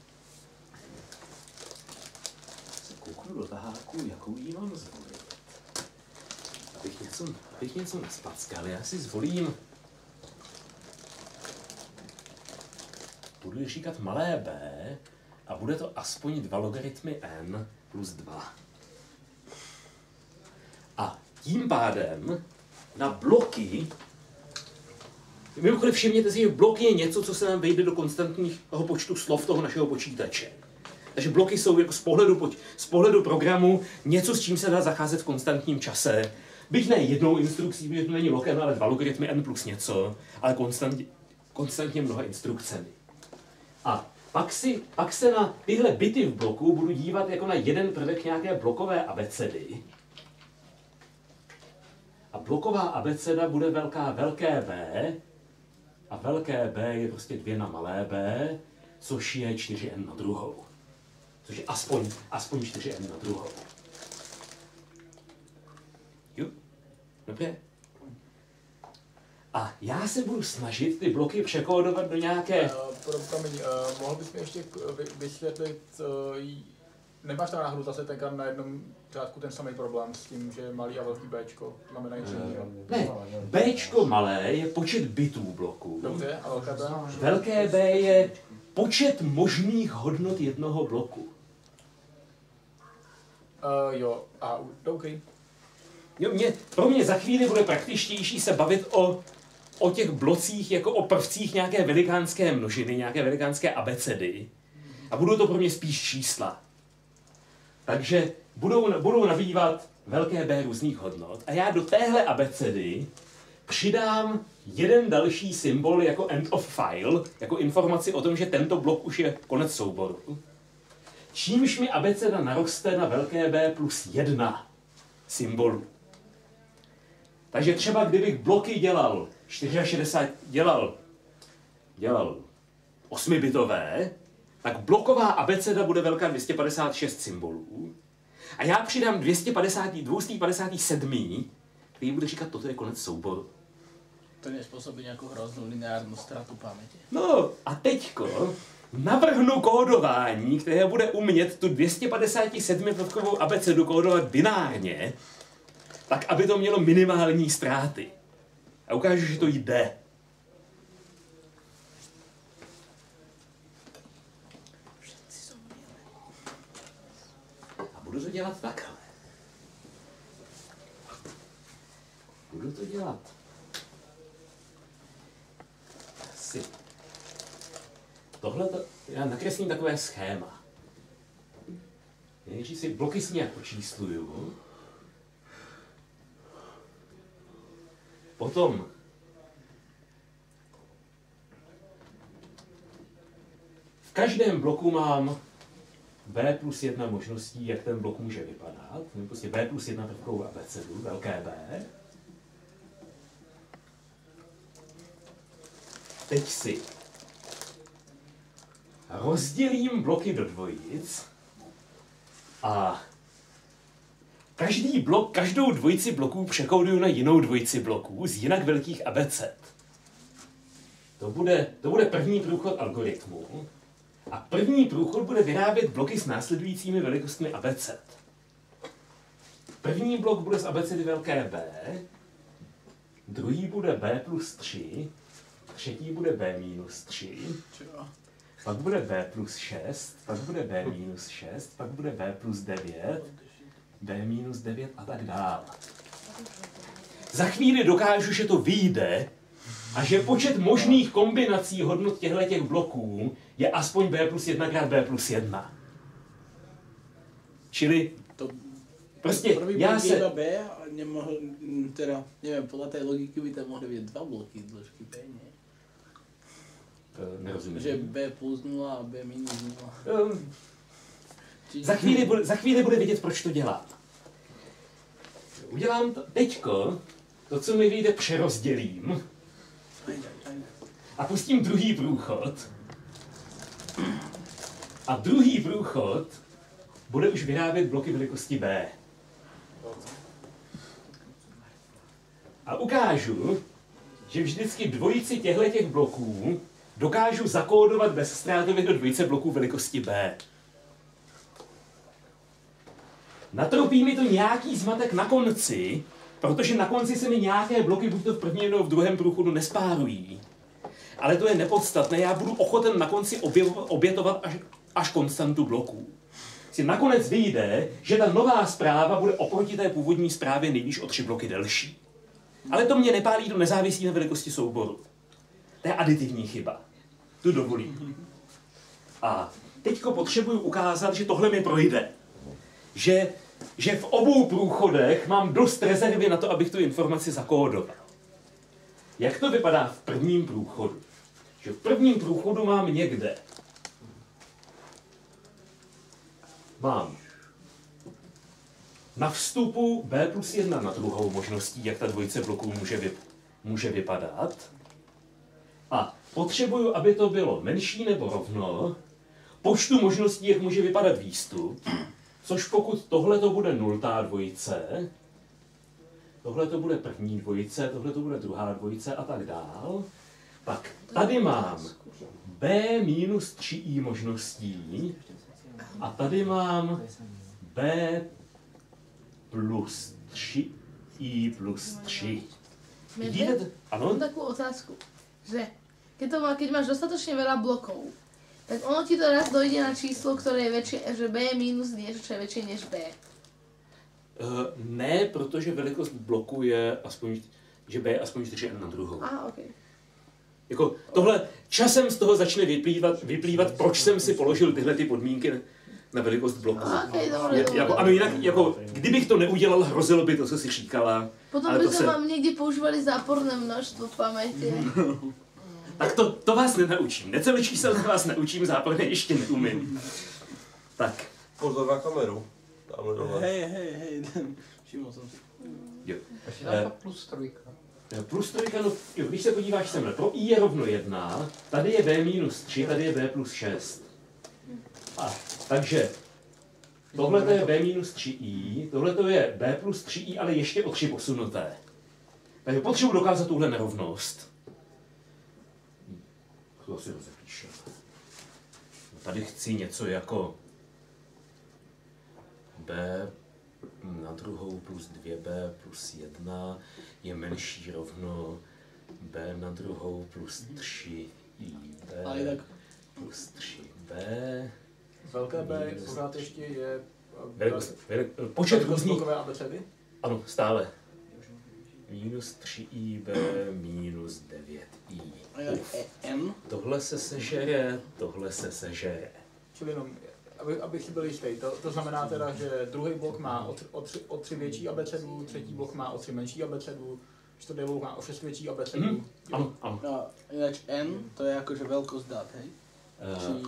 A: Se kouknu do taháku, jakou jí mám zvolit. Abych něco, abych něco nespackal, já si zvolím... Budu ji říkat malé b a bude to aspoň dva logaritmy n plus dva. A tím pádem na bloky, mimochodem všimněte si, že bloky je něco, co se nám vejde do konstantního počtu slov toho našeho počítače. Takže bloky jsou jako z pohledu, z pohledu programu něco, s čím se dá zacházet v konstantním čase. Byť ne jednou instrukcí, protože to není log n, ale dva logaritmy n plus něco, ale konstantně, konstantně mnoha instrukcemi. A pak, si, pak se na tyhle bity v bloku budu dívat jako na jeden prvek nějaké blokové abecedy. A bloková abeceda bude velká velké B a velké B je prostě dvě na malé b, což je čtyři n na druhou. Což je aspoň, aspoň čtyři n na druhou. Jo? Dobře? A já se budu snažit ty bloky překódovat do nějaké...
C: Uh, promiň, uh, mohl bys mi ještě vysvětlit, uh, nemáš tam náhodou zase tenka na jednom řádku ten samý problém s tím, že malý a velký Bčko znamenají stejného?
A: Ne, Bčko malé je počet bitů bloku.
C: Dobře, a velké B?
A: Velké B je počet možných hodnot jednoho bloku.
C: Uh, jo, a OK.
A: Jo, mě, pro mě za chvíli bude praktičtější se bavit o, o těch blocích jako o prvcích nějaké velikánské množiny, nějaké velikánské abecedy. A budou to pro mě spíš čísla. Takže budou, budou nabývat velké B různých hodnot a já do téhle abecedy přidám jeden další symbol jako end of file, jako informaci o tom, že tento blok už je konec souboru. Čímž mi abeceda naroste na velké B plus jedna symbolů. Takže třeba kdybych bloky dělal šedesát čtyři, dělal, dělal osmibitové, tak bloková abeceda bude velká dvě stě padesát šest symbolů. A já přidám dvě stě padesát, dvě stě padesát sedm, který bude říkat, toto je konec souboru.
E: To nespůsobí nějakou hroznou lineární ztrátu paměti.
A: No a teďko navrhnu kódování, které bude umět tu dvě stě padesát sedm prvkovou abecedu kódovat binárně, tak aby to mělo minimální ztráty. A ukážu, že to jde. A budu to dělat takhle. Budu to dělat. Asi. Tohle to, já nakreslím takové schéma. Nejdřív si bloky si nějak počísluju. Potom v každém bloku mám B plus jedna možností, jak ten blok může vypadat. Mám prostě B plus jedna prvkovou abecedu, velké B. Teď si rozdělím bloky do dvojic a každý blok, každou dvojici bloků překóduju na jinou dvojici bloků z jinak velkých abeced. To bude, to bude první průchod algoritmu. A první průchod bude vyrábět bloky s následujícími velikostmi abeced. První blok bude z abecedy velké B, druhý bude B plus tři, třetí bude B minus tři, pak bude B plus šest, pak bude B minus šest, pak bude B plus devět, B minus devět a tak dál. Za chvíli dokážu, že to vyjde a že počet možných kombinací hodnot těchto bloků je aspoň B plus jedna krát B plus jedna. Čili
E: To
A: prostě
E: prvý
A: já
E: blok
A: se...
E: je B a nemohl, teda, nevím, podle té logiky by tam mohly být dva bloky dĺžky B, ne?
A: Nerozumím.
E: Že B plus nula a B minus nula.
A: Um, za, chvíli bude, za chvíli bude vidět, proč to dělám. Udělám to teďko, to, co mi vyjde, přerozdělím a pustím druhý průchod. A druhý průchod bude už vyrábět bloky velikosti B. A ukážu, že vždycky dvojici těchto bloků dokážu zakódovat bezztrátově do dvojice bloků velikosti B. Natropí mi to nějaký zmatek na konci, protože na konci se mi nějaké bloky buď to v prvním nebo v druhém průchodu nespárují. Ale to je nepodstatné, já budu ochoten na konci obětovat až, až konstantu bloků. Si nakonec vyjde, že ta nová zpráva bude oproti té původní zprávě nejvýš o tři bloky delší. Ale to mě nepálí, to nezávisí na velikosti souboru. To je aditivní chyba. Tu dovolím. A teďko potřebuji ukázat, že tohle mi projde. Že, že v obou průchodech mám dost rezervy na to, abych tu informaci zakódoval. Jak to vypadá v prvním průchodu? Že v prvním průchodu mám někde. Mám na vstupu B plus jedna na druhou možností, jak ta dvojice bloků může, vy, může vypadat. A potřebuju, aby to bylo menší nebo rovno počtu možností, jak může vypadat výstup, což pokud tohle to bude nultá dvojice, tohle to bude první dvojice, tohle to bude druhá dvojice a tak dál, tak tady mám B minus tři i možností a tady mám B plus tři i plus tři. Vidíte? Ano?
B: Mám takovou otázku, že keď, to má, keď máš dostatočne veľa blokov, Tak ono ti to raz dojde na číslo, ktoré je väčšie, že B je minus niečo, čo je väčšie než B.
A: Uh, ne, protože velikost bloku je aspoň, že B je aspoň čtyři n na druhou.
B: Á, ok.
A: Jako tohle časem z toho začne vyplývat, vyplývat, proč jsem si položil tyhle ty podmínky na velikost bloku.
B: Á, ok, dobre,
A: Je,
B: dobre.
A: jako, ano, jinak, jako, kdybych to neudělal, hrozilo by to, co si říkala.
B: Potom
A: ale
B: by
A: to
B: sme
A: se-
B: vám niekde používali záporné množstvo v pamäti.
A: Tak to, to vás nenaučím. Necelé čísel vás neučím, záporné ještě neumím. Tak,
F: Pozor na kameru. Tamhle dole.
E: Hej, hej, hej, všiml jsem si.
A: jo.
C: Ještě
A: Eh.
C: tam plus trojka.
A: Plus trojka, no, jo, když se podíváš semhle, pro i je rovno jedna, tady je b minus tři, tady je b plus šest. A, takže tohle to je b minus tři i, tohle to je b plus tři i, ale ještě o tři posunuté. Takže potřebuji dokázat tuhle nerovnost. To si rozepíšem. Tady chci něco jako b na druhou plus dvě b plus jedna je menší rovno b na druhou plus tři i b
E: Ale tak
A: plus tři b.
C: Velké B pořád ještě je...
A: Velikost, velik, počet různých,
C: blokové abecedy?
A: ano, stále. Minus tři i b minus devět i.
E: a jak E- N?
A: Tohle se sežere, tohle se sežere.
C: Čili jenom, aby, abych byl jistý, to, to znamená teda, že druhý blok má o tři, o, tři, o tři větší abecedu, třetí blok má o tři menší abecedu, čtvrtý blok má o šest větší abecedu.
A: Mhm, ano, ano.
E: No, ináč N, to je akože veľkosť dát, hej? Či,
A: Uh,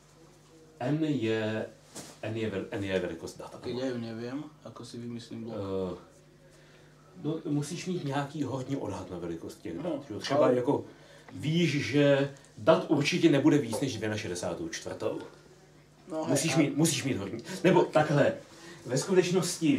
A: n je, n je, vel, n je velikost data.
E: keď ja ju neviem, ako si vymyslím blok.
A: Uh, no, musíš mít nějaký hodně odhad na velikost těch dat.
E: No,
A: že jo? Třeba
E: ale-
A: jako víš, že dat určitě nebude víc než dvě na šedesátou čtvrtou.
E: No, hej,
A: Musíš
E: a-
A: mít, musíš mít hodně. Nebo takhle, ve skutečnosti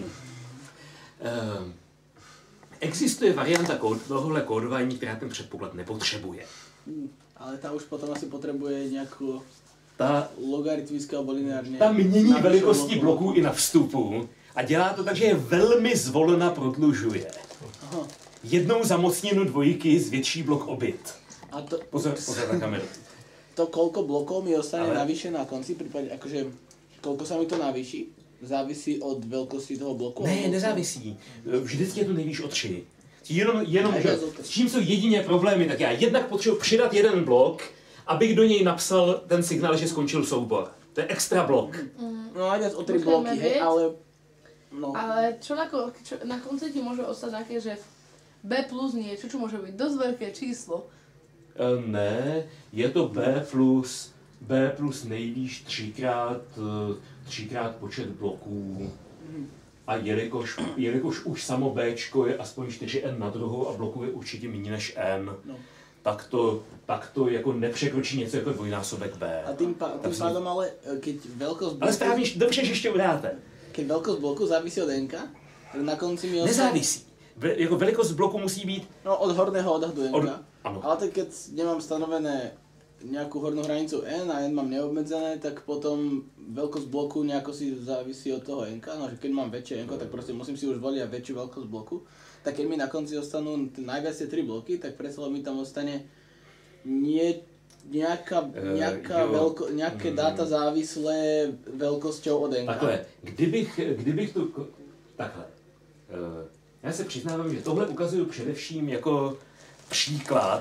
A: uh, existuje varianta kód, tohohle kódování, která ten předpoklad nepotřebuje.
E: Ale tá už potom asi potrebuje nejakú
A: Ta,
E: logaritmické alebo lineárne...
A: ta mění
E: navýšenú
A: velikosti
E: bloku.
A: bloků i na vstupu a dělá to tak, že je velmi zvolena prodlužuje.
E: Aha.
A: Jednou za mocninu dvojky zvětší blok obyt.
E: A to,
A: Pozor, pozor na kameru.
E: to koľko blokov mi ostane
A: Ale-
E: navyše na konci, prípadne akože koľko sa mi to navýši? Závisí od veľkosti toho bloku?
A: Ne,
E: alebo-
A: nezávisí. Vždycky je to nejvíc o tři. Jenom, jenom
E: Ne,
A: že,
E: bez otázky.
A: s čím jsou jedině problémy, tak já jednak potřebuji přidat jeden blok, abych do něj napsal ten signál, že skončil soubor. To je extra blok.
E: No aj viac o tri
B: Počkajme,
E: bloky, hej,
B: vieš?
E: ale... No,
B: Ale čo na, ko- čo na konci ti môže ostať také, že B plus niečo, čo môže byť dosť veľké číslo.
A: E, ne, je to B plus, B plus nejvýš třikrát, e, třikrát počet bloků. A jelikož, jelikož už samo Bčko je aspoň čtyři n na druhou a bloků je určitě méně než n,
E: no.
A: tak to, tak to jako nepřekročí něco jako dvojnásobek B.
E: A tým, pá, tým
A: Takže-
E: pádom ale, e, keď veľkosť bloku...
A: Ale správně, dobře, že ještě udáte.
E: Keď veľkosť bloku závisí od N-ka, tak na konci mi ostane...
A: Nezávisí. Ve, jako velikost bloku musí být
E: No, od horného odhadu
A: od,
E: N-ka.
A: ano.
E: Ale tak keď nemám stanovené nejakú hornú hranicu N a N mám neobmedzené, tak potom veľkosť bloku nejako si závisí od toho N-ka. No, že keď mám väčšie N-ko, tak proste musím si už voliť aj väčšiu veľkosť bloku. Tak keď mi na konci ostanú t- najviac tie tri bloky, tak predsa len mi tam ostane nie, nejaká,
A: Eh,
E: nejaká
A: jo.
E: veľko, nejaké
A: Mm.
E: dáta závislé veľkosťou od N-ka.
A: Takhle, kdybych, kdybych to... Takhle. Eh, Já se přiznávám, že tohle ukazuju především jako příklad,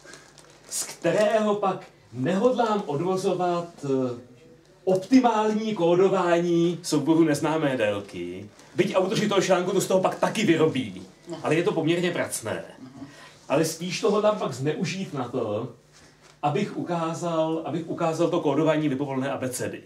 A: z kterého pak nehodlám odvozovat eh, optimální kódování souboru neznámé délky. Byť autoři toho článku to z toho pak taky vyrobí, ale je to poměrně pracné. Ale spíš toho tam pak zneužít na to, abych ukázal, abych ukázal to kódování libovolné abecedy.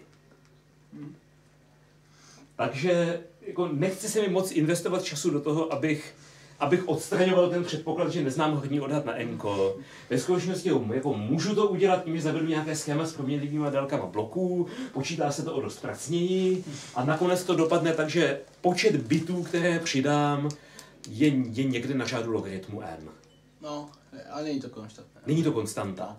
A: Takže jako nechci se mi moc investovat času do toho, abych, abych odstraňoval ten předpoklad, že neznám hodný odhad na N-ko. Ve skutečnosti jako můžu to udělat tím, že zavedu nějaké schéma s proměnlivými délkama bloků, počítá se to o dost pracněji a nakonec to dopadne tak, že počet bitů, které přidám, je, je někde na řádu logaritmu n.
E: No, ale není to konštantné.
A: Není to konstanta.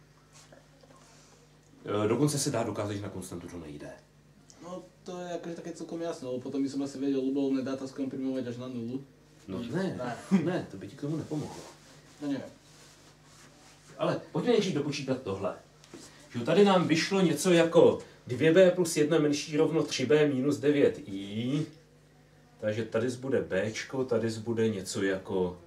A: E, Dokonce se dá dokázat, že na konstantu to nejde.
E: No, to je akože také celkom jasné, lebo potom by som asi vedel ľubovolné dáta skomprimovať až na nulu.
A: No ne, ne, to by ti k tomu nepomohlo.
E: No neviem.
A: Ale pojďme nejdřív dopočítat tohle. že tady nám vyšlo něco jako dvě bé plus jedna menší rovno tři bé minus devět i. Takže tady zbude B, tady zbude něco jako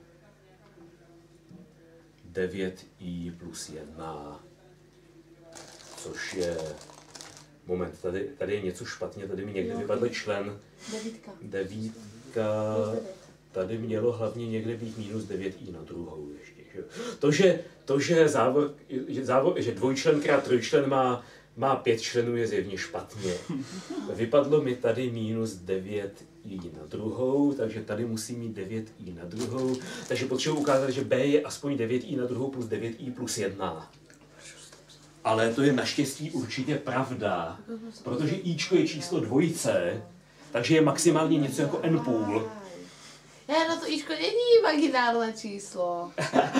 A: devět i plus jedna. Což je... Moment, tady, tady je něco špatně, tady mi někde vypadl člen.
B: Devítka.
A: Devítka. Tady mělo hlavně někde být minus devět i na druhou ještě. Že? To, že, to, že, závor, že, závor, že dvojčlen krát trojčlen má, má pět členů, je zjevně špatně. Vypadlo mi tady minus devět i na druhou, takže tady musí mít devět i na druhou. Takže potřebuji ukázat, že B je aspoň devět i na druhou plus devět i plus jedna. Ale to je naštěstí určitě pravda, protože ičko je číslo dvojice, takže je maximálně něco jako n půl.
B: Já na to ičko není imaginárné číslo.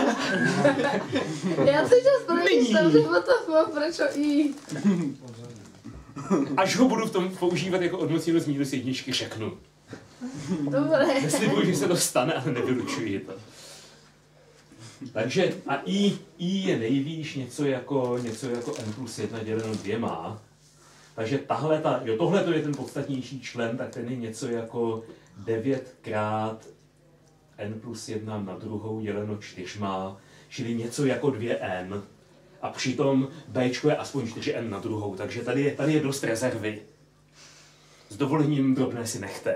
B: Já si čas promýšlím, že to proč i.
A: Až ho budu v tom používat jako odmocněno z minus jedničky, řeknu.
B: Dobré.
A: Neslibuji, že se to stane, ale nevylučuji to. Takže a i, i je nejvýš něco jako, něco jako n plus jedna děleno dvěma. Takže tahle ta, jo, tohle to je ten podstatnější člen, tak ten je něco jako devět krát n plus jedna na druhou děleno čtyřma, čili něco jako dvě n. A přitom b je aspoň čtyři n na druhou, takže tady je, tady je dost rezervy. S dovolením drobné si nechte.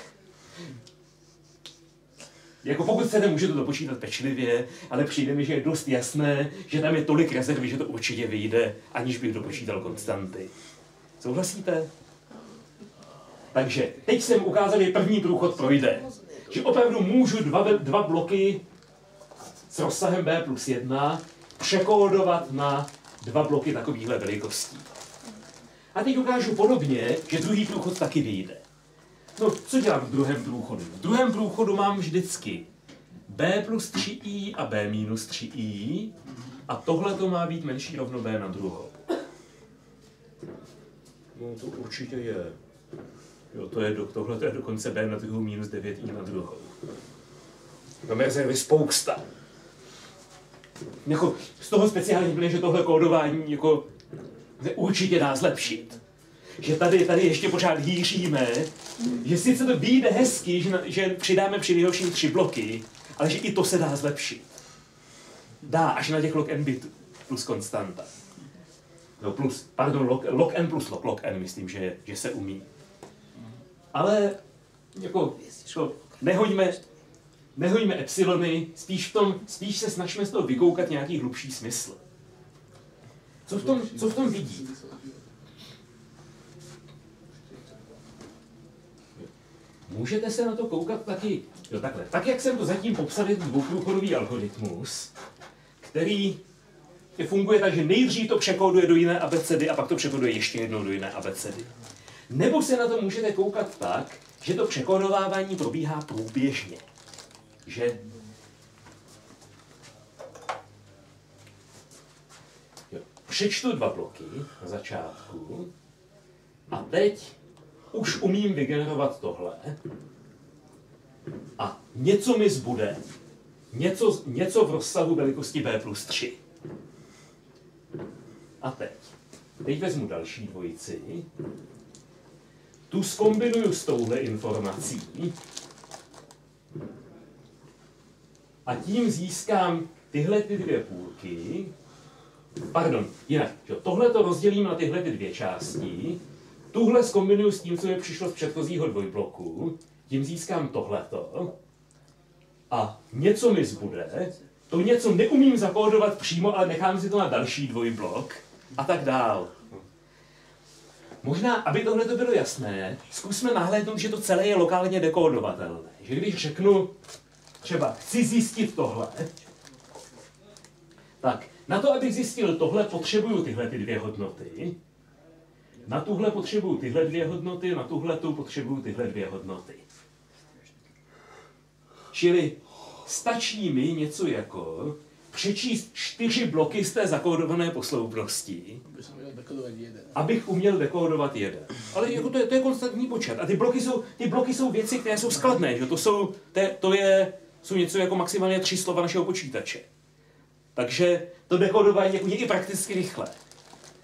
A: Jako pokud chcete, můžete to počítat pečlivě, ale přijde mi, že je dost jasné, že tam je tolik rezervy, že to určitě vyjde, aniž bych dopočítal konstanty. Souhlasíte? Takže teď jsem ukázal, že první průchod projde. Že opravdu můžu dva, dva bloky s rozsahem b plus jedna překódovat na dva bloky takovýchhle velikostí. A teď ukážu podobně, že druhý průchod taky vyjde. No, co dělám v druhém průchodu? V druhém průchodu mám vždycky b plus tři i a b minus tři i a tohle to má být menší rovno b na druhou. No, to určitě je. Jo, to je do, tohle to je dokonce b na druhou minus devět i na druhou. Máme rezervy spousta. Jako, z toho speciálně bude, že tohle kódování jako, určitě dá zlepšit. Že tady, tady ještě pořád hýříme, že sice to vyjde hezky, že, na, že přidáme při nejhorším tři bloky, ale že i to se dá zlepšit. Dá, až na těch log n bitů plus konstanta. No plus, pardon, log, log n plus log, log n, myslím, že, že se umí. Ale jako, to, nehoďme, nehoďme epsilony, spíš, v tom, spíš se snažíme z toho vykoukat nějaký hlubší smysl. Co v tom, co v tom vidí? Můžete se na to koukat taky, jo takhle, tak jak jsem to zatím popsal, je to dvouprůchodový algoritmus, který funguje tak, že nejdřív to překóduje do jiné abecedy a pak to překóduje ještě jednou do jiné abecedy. Nebo se na to můžete koukat tak, že to překódovávání probíhá průběžně. Že jo, přečtu dva bloky na začátku a teď už umím vygenerovat tohle a něco mi zbude, něco, něco v rozsahu velikosti b plus tři. A teď, teď vezmu další dvojici, tu zkombinuju s touhle informací a tím získám tyhle ty dvě půlky, pardon, jinak, tohle to rozdělím na tyhle ty dvě části, tuhle zkombinuju s tím, co mi přišlo z předchozího dvojbloku, tím získám tohleto a něco mi zbude, to něco neumím zakódovat přímo, ale nechám si to na další dvojblok a tak dál. Možná, aby tohle to bylo jasné, zkusme nahlédnout, že to celé je lokálně dekódovatelné. Že když řeknu třeba chci zjistit tohle, tak na to, abych zjistil tohle, potřebuju tyhle ty dvě hodnoty. Na tuhle potřebuju tyhle dvě hodnoty, na tuhle tu potřebuju tyhle dvě hodnoty. Čili stačí mi něco jako přečíst čtyři bloky z té zakódované posloupnosti, abych uměl dekódovat jeden. Ale jako to, je, to je konstantní počet. A ty bloky jsou, ty bloky jsou věci, které jsou skladné. Že? To, jsou, to, to je, jsou něco jako maximálně tři slova našeho počítače. Takže to dekódování je i prakticky rychlé.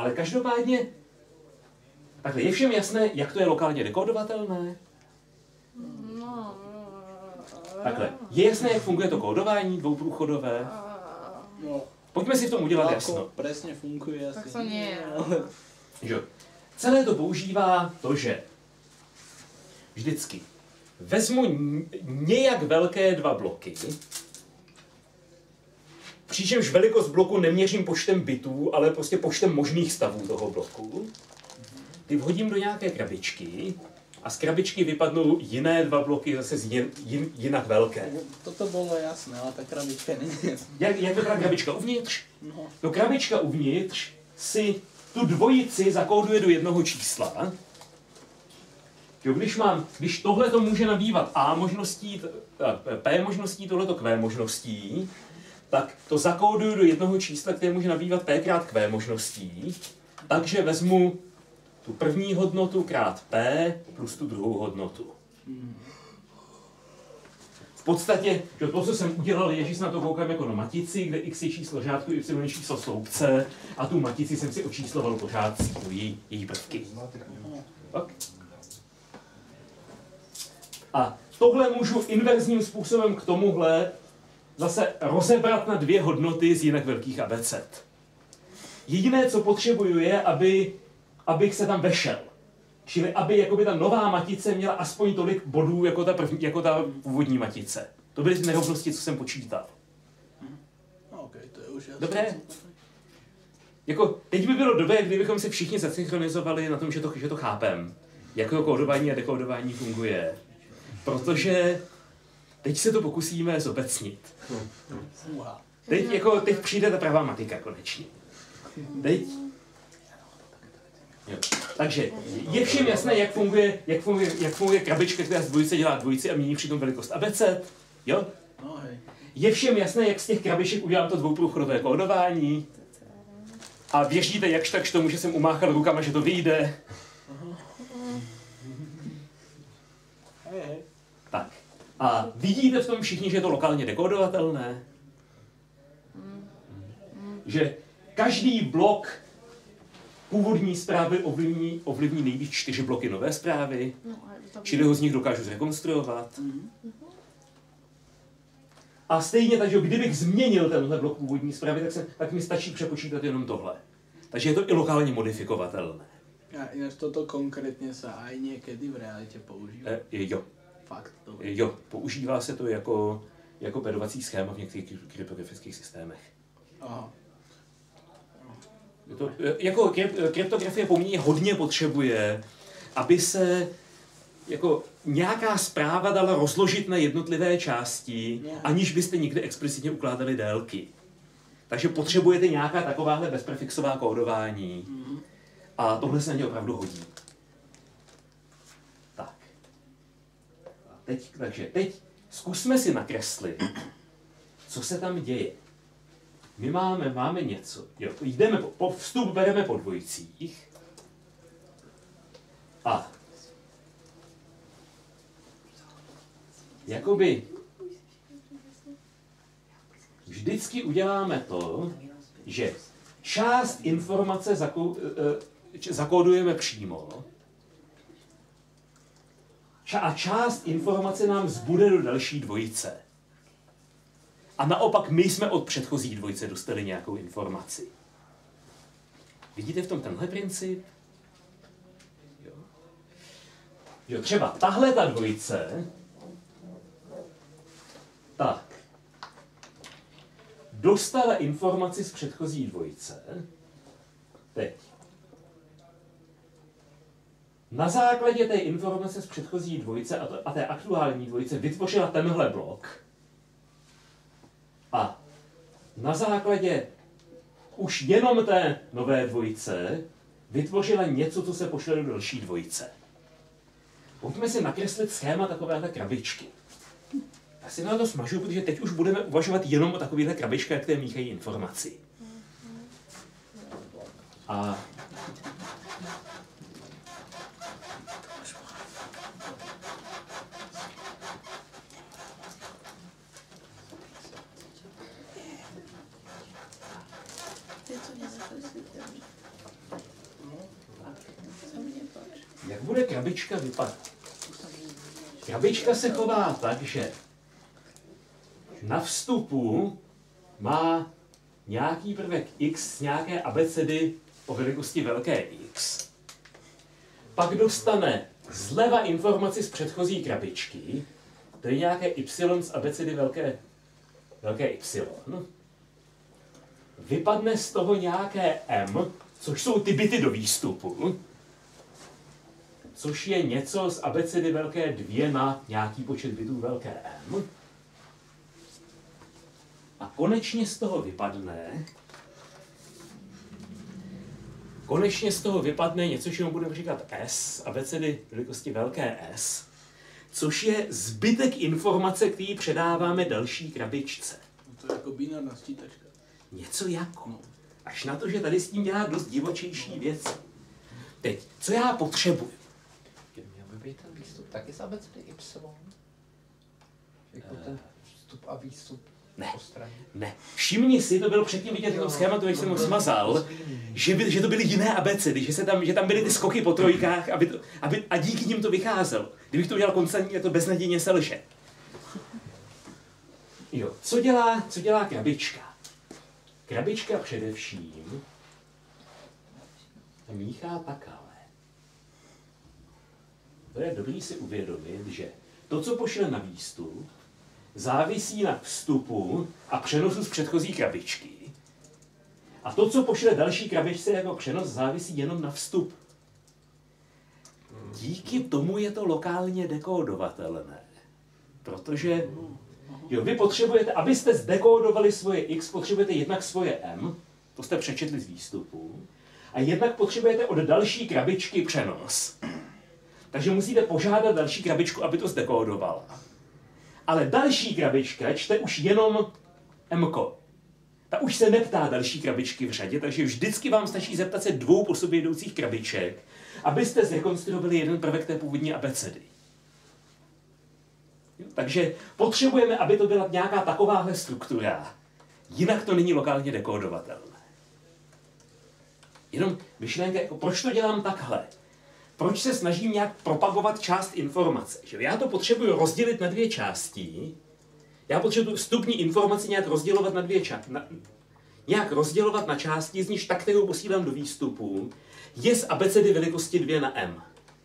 A: Ale každopádně, takhle, je všem jasné, jak to je lokálně dekodovatelné?
B: No,
A: Takhle, je jasné, jak funguje to kódování dvouprůchodové?
E: No,
A: Pojďme si v tom udělat
E: ako
A: jasno.
E: presne funguje asi.
B: tak to nie.
A: Že? Celé to používá to, že vždycky vezmu nějak velké dva bloky, přičemž velikost bloku neměřím počtem bitů, ale prostě počtem možných stavů toho bloku. Ty vhodím do nějaké krabičky a z krabičky vypadnou jiné dva bloky zase z jin, jin, jinak velké.
E: Toto bolo jasné, ale tá krabička nie.
A: Jak, jak vypadá krabička uvnitř?
E: No.
A: No krabička uvnitř si tu dvojici zakóduje do jednoho čísla. Jo, když mám, když tohle to může nabývat A možností, P možností, tohleto Q možností, tak to zakóduju do jednoho čísla, které může nabývat P krát Q možností. Takže vezmu tu první hodnotu krát P plus tu druhou hodnotu. V podstatě, že to, co jsem udělal, je, že se na to koukám jako na matici, kde x je číslo řádku, y je číslo sloupce a tu matici jsem si očísloval po řádcích, její, její prvky. Tak. A tohle můžu inverzním způsobem k tomuhle zase rozebrat na dvě hodnoty z jinak velkých abeced. Jediné, co potřebuju, je, aby, abych se tam vešel. Čili aby jakoby ta nová matice měla aspoň tolik bodů, jako ta, první, jako ta původní matice. To byly ty nerovnosti, co jsem počítal.
E: No, okay, to je už jasné.
A: Dobré. Jako, teď by bylo dobré, kdybychom se všichni zasynchronizovali na tom, že to, že to chápem. Jak to kódování a dekódování funguje. Protože teď se to pokusíme zobecnit. Teď, jako, teď přijde ta pravá matika konečně. Teď. Jo. Takže je všem jasné, jak funguje, jak funguje, jak funguje krabička, která z dvojice dělá dvojici a mění přitom velikost abeced. Jo?
E: No, hej.
A: Je všem jasné, jak z těch krabiček udělám to dvouprůchodové kódování. A věříte jakž takž tomu, že jsem umáchal rukama, že to vyjde.
E: Hej, hej.
A: Tak. A vidíte v tom všichni, že je to lokálně dekódovatelné? Že každý blok původní zprávy ovlivní, ovlivní nejvíc čtyři bloky nové zprávy, čili ho z nich dokážu zrekonstruovat. A stejně tak, že kdybych změnil tenhle blok původní zprávy, tak, se, tak mi stačí přepočítat jenom tohle. Takže je to i lokálně modifikovatelné.
E: A ináč toto konkrétně sa aj niekedy v realite používa.
A: E, jo.
E: Fakt, to
A: E, jo. Používá se to jako, jako pedovací schéma v některých kryptografických systémech.
E: Aha.
A: Je to, jako kryp, kryptografie poměrně hodně potřebuje, aby se jako nějaká zpráva dala rozložit na jednotlivé části, aniž byste nikdy explicitně ukládali délky. Takže potřebujete nějaká takováhle bezprefixová kódování. A tohle se na ně opravdu hodí. Tak. A teď, takže teď zkusme si nakreslit, co se tam děje. My máme, máme něco. Jo, jdeme po, po vstup bereme po dvojicích. A jakoby vždycky uděláme to, že část informace zakou, zakódujeme přímo a část informace nám zbude do další dvojice. A naopak my jsme od předchozí dvojice dostali nějakou informaci. Vidíte v tom tenhle princip? Jo. Jo, třeba tahle ta dvojice, tak, dostala informaci z předchozí dvojice, teď. Na základě té informace z předchozí dvojice a, to, a té aktuální dvojice vytvořila tenhle blok. A na základě už jenom té nové dvojice vytvořila něco, co se pošle do další dvojice. Pojďme si nakreslit schéma takovéhle krabičky. Já si na to smažu, protože teď už budeme uvažovat jenom o takovýchhle krabičkách, které míchají informaci. A jak bude krabička vypadat? Krabička se chová tak, že na vstupu má nějaký prvek x z nějaké abecedy o velikosti velké X. Pak dostane zleva informaci z předchozí krabičky, to je nějaké y z abecedy velké, velké y. Vypadne z toho nějaké m, což jsou ty bity do výstupu, což je něco z abecedy velké dvě na nějaký počet bitů velké m. A konečně z toho vypadne, konečně z toho vypadne něco, čemu budeme říkat S, abecedy velikosti velké S, což je zbytek informace, který předáváme další krabičce.
E: No to je jako binárna sčítačka.
A: Něco jako. Až na to, že tady s tím dělá dost divočejší věci. Teď, co já potřebuji?
G: Měl by být ten výstup taky z abecedy Y? Jako ten vstup a výstup
A: Ne,
G: po straně?
A: ne. Všimni si, to bylo předtím vidět v tom schématu, jak jsem ho smazal, že, by, že to byly jiné abecedy, že, se tam, že tam byly ty skoky po trojkách aby to, aby, a díky nim to vycházelo. Kdybych to udělal konstantně, to beznadějně selže. Jo, co dělá, co dělá krabička? Krabička především míchá takhle. To je dobrý si uvědomit, že to, co pošle na výstup, závisí na vstupu a přenosu z předchozí krabičky. A to, co pošle další krabičce jako přenos, závisí jenom na vstup. Díky tomu je to lokálně dekódovatelné. Protože jo, vy potřebujete, abyste zdekódovali svoje x, potřebujete jednak svoje m, to jste přečetli z výstupu, a jednak potřebujete od další krabičky přenos. Takže musíte požádat další krabičku, aby to zdekódovala. Ale další krabička čte už jenom M-ko. Ta už se neptá další krabičky v řadě, takže vždycky vám stačí zeptat se dvou po sobě jdoucích krabiček, abyste zrekonstruovali jeden prvek té původní abecedy. Takže potřebujeme, aby to byla nějaká takováhle struktura. Jinak to není lokálně dekódovatelné. Jenom myšlenka, jako proč to dělám takhle? Proč se snažím nějak propagovat část informace? Že já to potřebuji rozdělit na dvě části. Já potřebuji vstupní informaci nějak rozdělovat na dvě části. Na, nějak rozdělovat na části, z níž tak, kterou posílám do výstupu, je z abecedy velikosti dvě na m.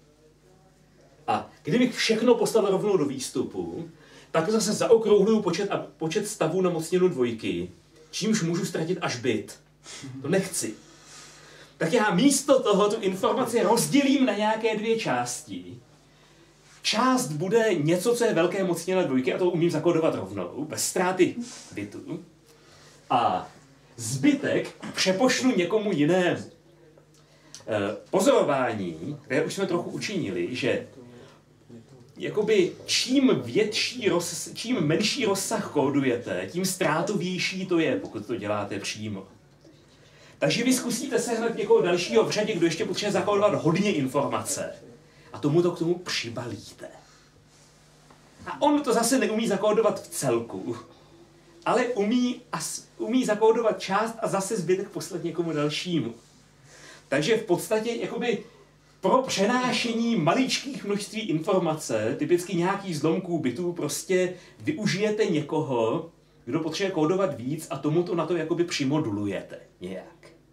A: A kdybych všechno poslal rovnou do výstupu, tak zase zaokrouhluju počet, počet stavů na mocninu dvojky, čímž můžu ztratit až bit. To nechci. Tak já místo toho tu informaci rozdělím na nějaké dvě části. Část bude něco, co je velké mocnina dvojky, a to umím zakódovat rovnou, bez ztráty bitu. A zbytek přepošlu někomu jinému. E, pozorování, které už jsme trochu učinili, že jakoby čím větší roz, čím menší rozsah kódujete, tím ztrátovější to je, pokud to děláte přímo. Takže vy zkusíte sehnat někoho dalšího v řadě, kdo ještě potřebuje zakódovat hodně informace. A tomu to k tomu přibalíte. A on to zase neumí zakódovat v celku, ale umí, as, umí zakódovat část a zase zbytek poslat někomu dalšímu. Takže v podstatě jakoby pro přenášení maličkých množství informace, typicky nějakých zlomků bitů, prostě využijete někoho, kdo potřebuje kódovat víc a tomu to na to jakoby přimodulujete nějak.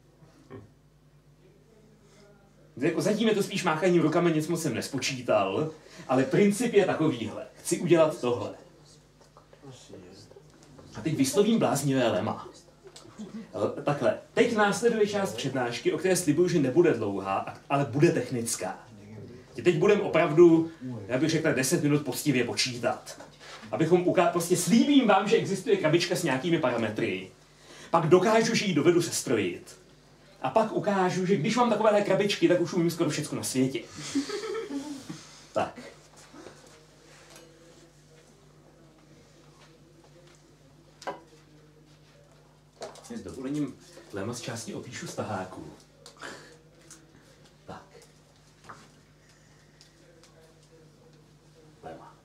A: Jako zatím je to spíš máchaním rukama, nic moc jsem nespočítal, ale princip je takovýhle. Chci udělat tohle. A teď vyslovím bláznivé lema. Takhle, teď následuje část přednášky, o které slibuju, že nebude dlouhá, ale bude technická. Teď budeme opravdu, já bych řekl, deset minut poctivě počítat. Abychom uká... prostě slíbím vám, že existuje krabička s nějakými parametry. Pak dokážu, že ji dovedu sestrojit. A pak ukážu, že když mám takovéhle krabičky, tak už umím skoro všechno na světě. Tak. S dovolením léma z části opíšu z taháků. Tak. Léma.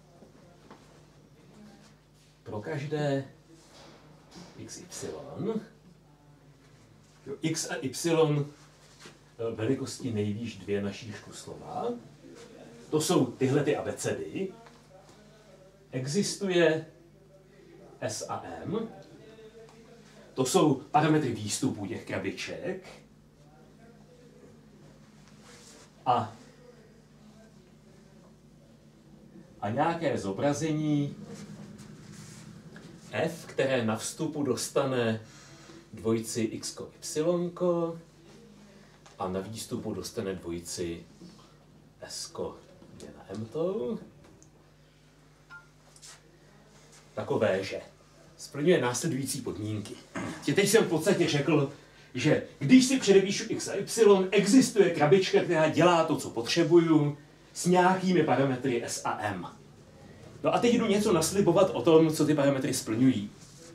A: Pro každé x y, x a y velikosti nejvýš dvě na šířku slova. To jsou tyhle ty abecedy. Existuje S a M. To jsou parametry výstupů těch krabiček. A, a nějaké zobrazení F, které na vstupu dostane dvojici x y a na výstupu dostane dvojici s je na m tou. Takové, že splňuje následující podmínky. Teď jsem v podstatě řekl, že když si předepíšu x a y, existuje krabička, která dělá to, co potřebuju, s nějakými parametry s a m. No a teď jdu něco naslibovat o tom, co ty parametry splňují.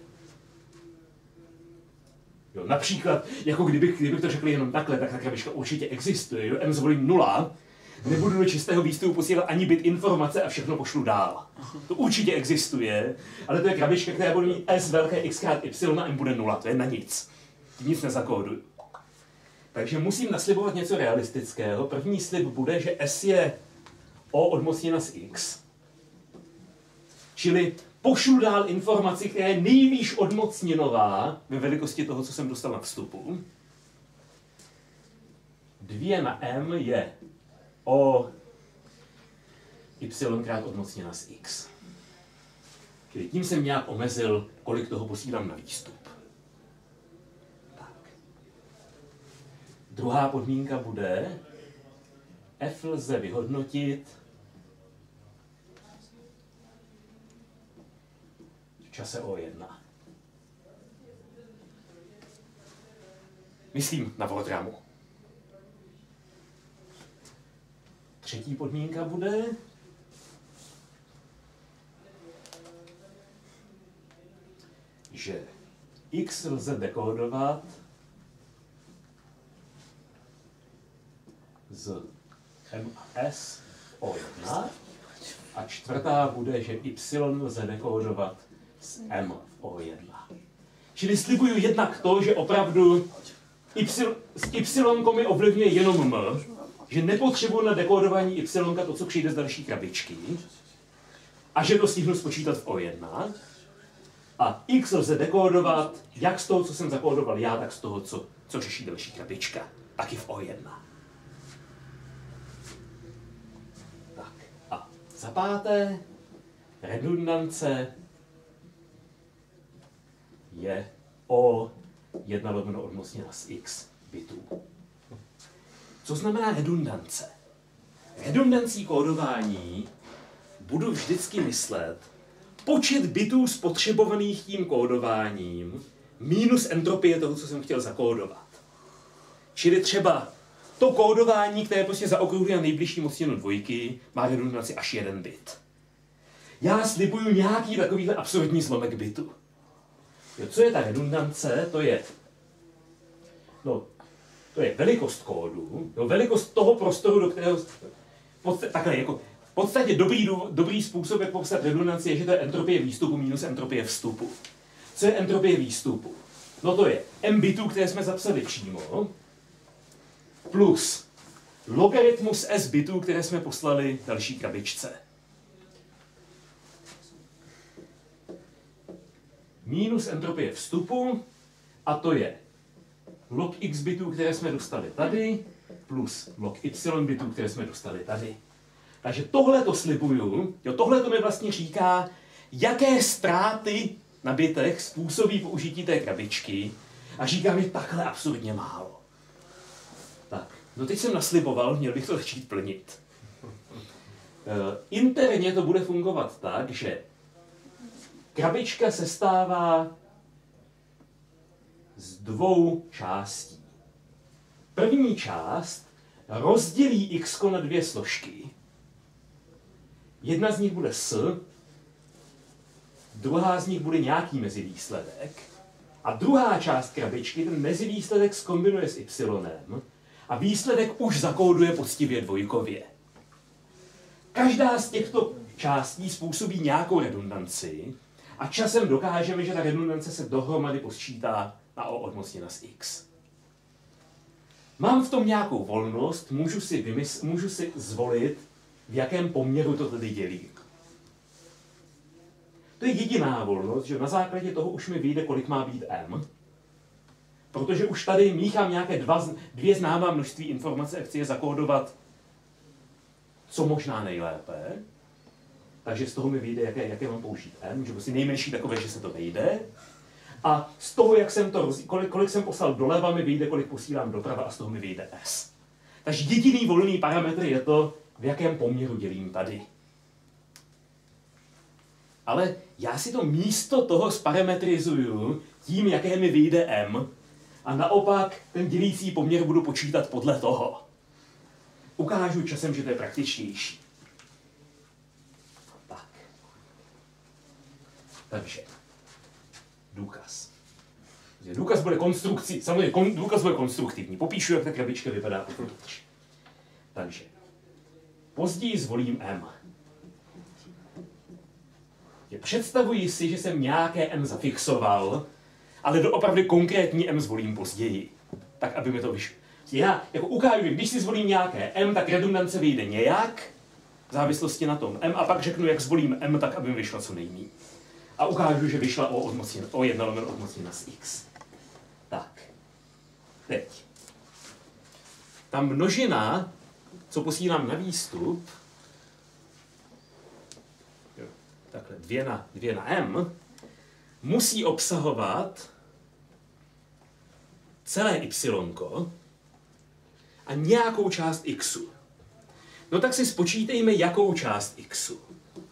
A: Jo, například, jako kdybych, kdybych to řekl jenom takhle, tak ta krabička určitě existuje. Jo, m zvolím nula, nebudu do čistého výstupu posílat ani bit informace a všechno pošlu dál. To určitě existuje, ale to je krabička, která bude mít s velké x krát y a m bude nula, to je na nic. Tím nic nezakóduju. Takže musím naslibovat něco realistického. První slib bude, že s je o odmocněna z x. Čili pošlu dál informaci, která je nejvýš odmocněnová ve velikosti toho, co jsem dostal na vstupu. dvě na m je o y krát odmocněna z x. Čili tím jsem nějak omezil, kolik toho posílám na výstup. Tak. Druhá podmínka bude, f lze vyhodnotit v čase o jedna. Myslím na Voltramu. Třetí podmínka bude, že x lze dekódovat z m a s o jedna a čtvrtá bude, že y lze dekódovat z m o jedna. Čili slibuju jednak to, že opravdu y, s y mi ovlivňuje jenom m, že nepotřebuji na dekódování y to, co přijde z další krabičky, a že to stihnu spočítat v o jedna. A x lze dekódovat jak z toho, co jsem zakódoval já, tak z toho, co, co řeší další krabička. Taky v o jedna. Tak a za páté, redundance je o jedna lomeno odmocněna z x bitů. Co znamená redundance? Redundancí kódování budu vždycky myslet počet bitů spotřebovaných tím kódováním minus entropie toho, co jsem chtěl zakódovat. Čili třeba to kódování, které prostě zaokrouhlí na nejbližší mocninu dvojky, má redundanci až jeden bit. Já slibuju nějaký takovýhle absurdní zlomek bitu. Jo, co je ta redundance? To je, no, to je velikost kódu, jo, velikost toho prostoru, do kterého, podstatě, takhle, jako, v podstatě dobrý, dobrý způsob, jak popsat redundanci, je, že to je entropie výstupu minus entropie vstupu. Co je entropie výstupu? No to je m bitů, které jsme zapsali přímo, plus logaritmus s bitů, které jsme poslali další krabičce. Minus entropie vstupu, a to je log x bitů, které jsme dostali tady, plus log y bitů, které jsme dostali tady. Takže tohle to slibuju, jo, tohle to mi vlastně říká, jaké ztráty na bitech způsobí použití té krabičky, a říká mi takhle absurdně málo. Tak, no teď jsem nasliboval, měl bych to začít plnit. Interně to bude fungovat tak, že krabička sestává z dvou částí. První část rozdělí x na dvě složky. Jedna z nich bude s, druhá z nich bude nějaký mezivýsledek a druhá část krabičky ten mezivýsledek zkombinuje s y a výsledek už zakóduje poctivě dvojkově. Každá z těchto částí způsobí nějakou redundanci a časem dokážeme, že ta redundance se dohromady posčítá na o odmocněna z x. mám v tom nějakou volnost, můžu si, vymysl, můžu si zvolit, v jakém poměru to tedy dělím. To je jediná volnost, že na základě toho už mi vyjde, kolik má být m, protože už tady míchám nějaké dva, dvě známá množství informace a chci je zakódovat co možná nejlépe. Takže z toho mi vyjde, jaké, jaké mám použít m, že prostě nejmenší takové, že se to vejde. A z toho, jak jsem to, kolik, kolik jsem poslal doleva, mi vyjde, kolik posílám doprava a z toho mi vyjde s. Takže jediný volný parametr je to, v jakém poměru dělím tady. Ale já si to místo toho sparametrizuju tím, jaké mi vyjde m, a naopak ten dělící poměr budu počítat podle toho. Ukážu časem, že to je praktičtější. Tak. Takže. Důkaz. Důkaz bude konstrukci, samozřejmě kon, důkaz bude konstruktivní. Popíšu, jak ta krabička vypadá uvnitř. Takže. Později zvolím m. Představuji si, že jsem nějaké m zafixoval, ale doopravdy konkrétní m zvolím později. Tak, aby mi to vyšlo. Já jako ukážu, že když si zvolím nějaké m, tak redundance vyjde nějak, v závislosti na tom m, a pak řeknu, jak zvolím m, tak aby mi vyšla co nejméně. A ukážu, že vyšla o, odmocněn, o jedna lomeno odmocněna z x. Tak. Teď. Ta množina, co posílám na výstup, jo, takhle dvě na, dvě na m, musí obsahovat celé y a nějakou část xu. No tak si spočítejme, jakou část xu.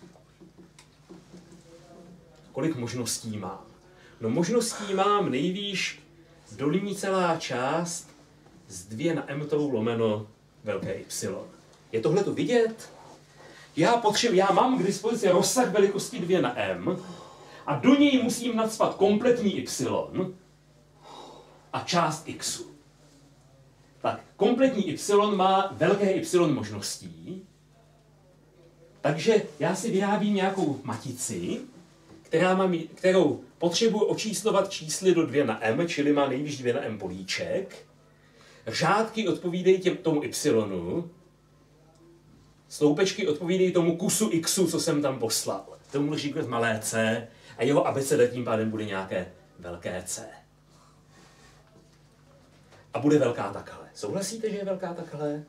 A: Kolik možností mám? No možností mám nejvýš dolní celá část z dvě na m tou lomeno velké y. Je tohle to vidět? Já potřebuji, já mám k dispozici rozsah velikosti dvě na m a do něj musím nacpat kompletní y a část xu. Tak, kompletní y má velké y možností, takže já si vyrábím nějakou matici, která má, kterou potřebuji očíslovat čísly do dvě na m, čili má nejvíc dvě na m políček. Řádky odpovídají těm, tomu y, sloupečky odpovídají tomu kusu xu, co jsem tam poslal. Tomu můžu říkat malé c a jeho abeceda tím pádem bude nějaké velké c. A bude velká takhle. Souhlasíte, že je velká takhle?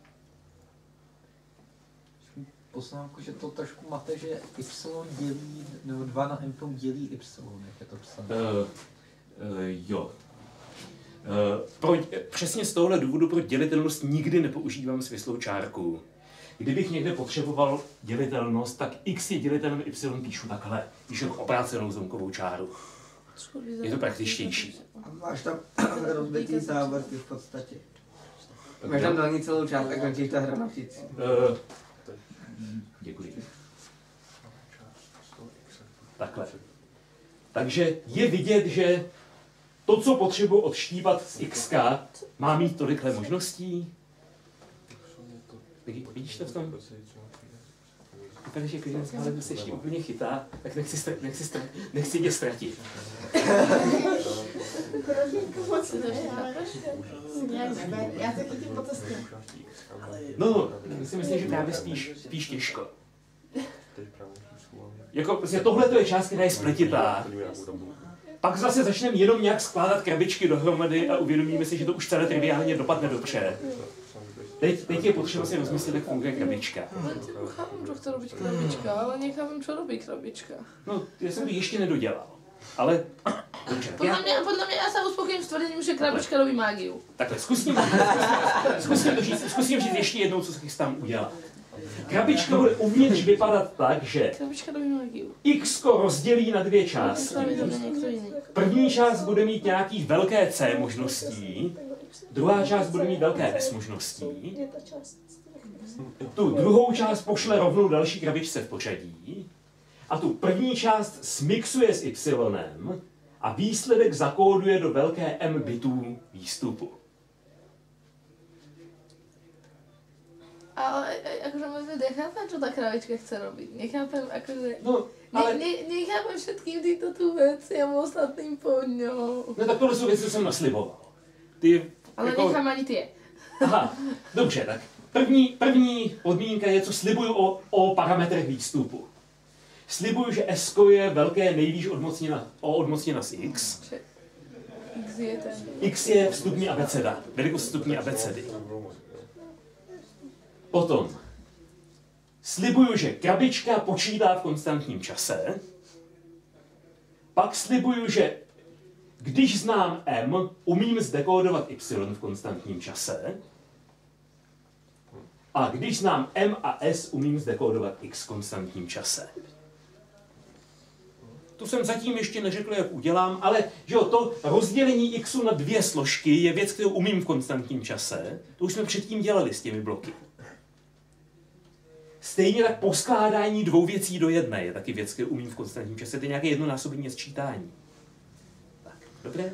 G: Poznámku, že to trošku máte, že y dělí, nebo dva na m dělí y, jak je to psané.
A: Uh, uh, jo. Uh, pro, přesně z tohohle důvodu pro dělitelnost nikdy nepoužívám svislou čárku. Kdybych někde potřeboval dělitelnost, tak x je dělitelem y píšu takhle. Píšu obrácenou zlomkovou čáru. Je to praktičtější.
H: A máš tam rozbitý závorky v podstatě. Máš tam dolní celou část a končíš ta hra na vždycky.
A: Uh, děkuji. Takhle. Takže je vidět, že to, co potřebuji odštípat z x, má mít tolikhle možností. Vidíš to v tom? Vypadá, že když ale se ještě úplně chytá, tak nechci, stra- nechci, stra- nechci tě ztratit.
B: Já se chytím po cestě.
A: No, já si myslím, že právě spíš, spíš těžko. Jako, prostě tohle je část, která je spletitá. Pak zase začneme jenom nějak skládat krabičky dohromady a uvědomíme si, že to už celé triviálně dopadne dobře. Teď, teď je potřeba si rozmyslet, jak funguje krabička.
B: Chápem, že chce robiť krabička, ale nechápem, čo robí krabička.
A: No, já jsem to ještě nedodělal. Ale, dobře.
B: Podle
A: Já,
B: mě, podle mě já se uspokojím s tvrdením, že krabička robí mágiu.
A: takhle, zkusím, zkusím, to říct, zkusím říct ještě jednou, co se chystám udělat. Krabička bude uvnitř vypadat tak, že
B: Krabička robí mágiu.
A: x rozdělí na dvě části.
B: To je někdo jiný.
A: První část bude mít nějakých velké c možností, druhá část bude mít velké s možností. Tu druhou část pošle rovnou další krabičce v pořadí a tu první část smixuje s y a výsledek zakóduje do velké m bitů výstupu.
B: Ale akože my nechápem, čo tá krabička chce robiť. Nechápem, akože...
A: No, ale...
B: Ne, ne, nechápem všetkým týmto tu veciam ostatným po ňou.
A: No tak tohle jsou věci, co jsem nasliboval. Ty,
B: Ale
A: jako...
B: nechám ani tie.
A: Aha, dobře, tak první, první podmínka je, co slibuju o, o parametrech výstupu. Slibuju, že S je velké nejvýš odmocněna, o odmocněna z X.
B: X je ten.
A: X je vstupní abeceda, velikost vstupní abecedy. Potom slibuju, že krabička počítá v konstantním čase. Pak slibuju, že když znám M, umím zdekódovat Y v konstantním čase. A když znám M a S, umím zdekódovat X v konstantním čase. To jsem zatím ještě neřekl, jak udělám, ale že jo, to rozdělení Xu na dvě složky je věc, kterou umím v konstantním čase. To už jsme předtím dělali s těmi bloky. Stejně tak poskládání dvou věcí do jedné je taky věc, kterou umím v konstantním čase. To je nějaké jednonásobení sčítání. Tak, dobré?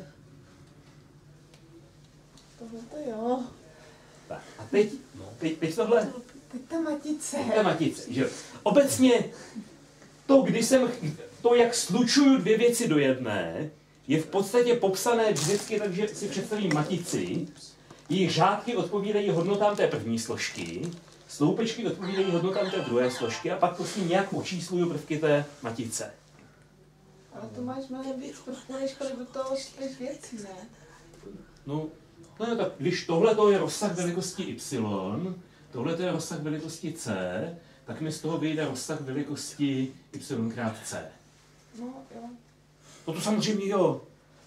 B: Tohle to jo.
A: Tak, a teď, teď, teď tohle.
B: Teď ta matice.
A: Teď ta matice, že jo. Obecně to, když jsem, to, jak slučuju dvě věci do jedné, je v podstatě popsané vždycky, takže si představím matici, jejich řádky odpovídají hodnotám té první složky, sloupečky odpovídají hodnotám té druhé složky a pak prostě nějak očísluju prvky té matice.
B: Ale to máš mnohem víc prvků, než kolik do toho šleš věcí, ne?
A: No, no tak když tohle je rozsah velikosti Y, tohle je rozsah velikosti C, tak mi z toho vyjde rozsah velikosti Y krát C.
B: No, jo.
A: No to samozřejmě jo.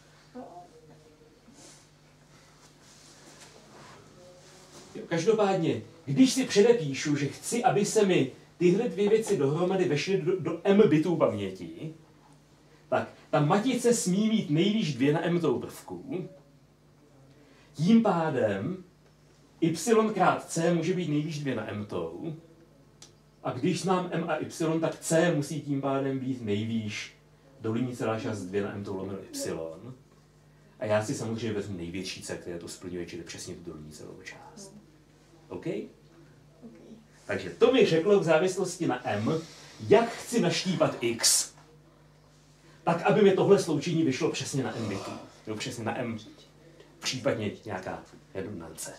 A: Každopádně, když si předepíšu, že chci, aby se mi tyhle dvě věci dohromady vešly do, do M bitů paměti, tak ta matice smí mít nejvýš dvě na M tou prvků. Tím pádem Y krát C může být nejvýš dvě na M tou. A když znám M a Y, tak C musí tím pádem být nejvýš dolní celá část dvě na M tou lomeno Y. A já si samozřejmě vezmu největší C, které to splňuje, čili přesně tu dolní celou část. OK?
B: Okay.
A: Takže to mi řeklo v závislosti na M, jak chci naštípat X, tak aby mi tohle sloučení vyšlo přesně na M bitů. Jo, přesně na M, případně nějaká redundance.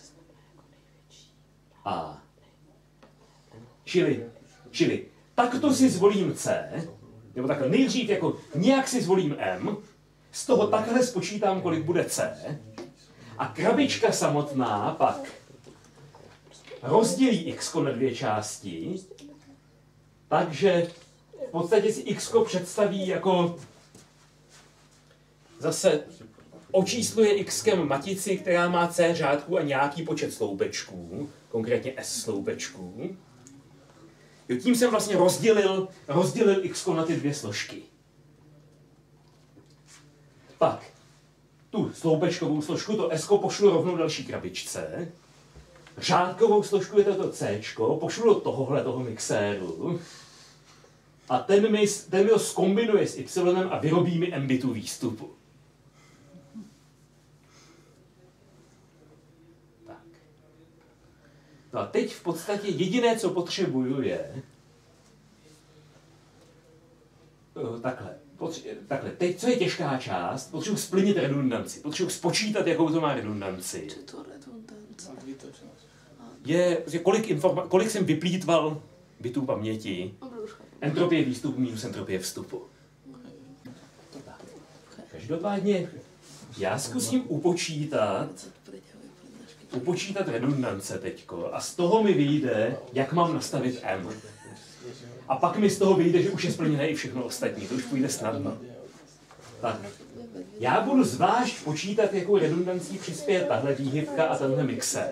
A: A čili, čili takto si zvolím C, nebo takhle nejdřív jako nějak si zvolím M, z toho takhle spočítám, kolik bude C, a krabička samotná pak rozdělí X na dvě části, takže v podstatě si X představí jako zase očísluje X matici, která má C řádků a nějaký počet sloupečků, konkrétně S sloupečků. Jo, tím jsem vlastně rozdělil, rozdělil X na ty dvě složky. Pak tu sloupečkovou složku, to S pošlu rovnou další krabičce. Řádkovou složku je toto C, pošlu do tohohle toho mixéru. A ten mi, ten mi ho zkombinuje s Y a vyrobí mi M bitů výstupu. Tak. No a teď v podstatě jediné, co potřebuju, je takhle. Potře- takhle. Teď, co je těžká část, potřebuji splnit redundanci. Potřebuji spočítat, jakou to má redundanci.
B: Co to redundance?
A: Je, je kolik, informa- kolik jsem vyplýtval bitů paměti. Entropie výstupu minus entropie vstupu. Každopádně já zkusím upočítat, upočítat redundance teďko a z toho mi vyjde, jak mám nastavit M. A pak mi z toho vyjde, že už je splněné i všechno ostatní, to už půjde snadno. Tak. Já budu zvlášť počítat, jakou redundancí přispěje tahle výhybka a tenhle mixér.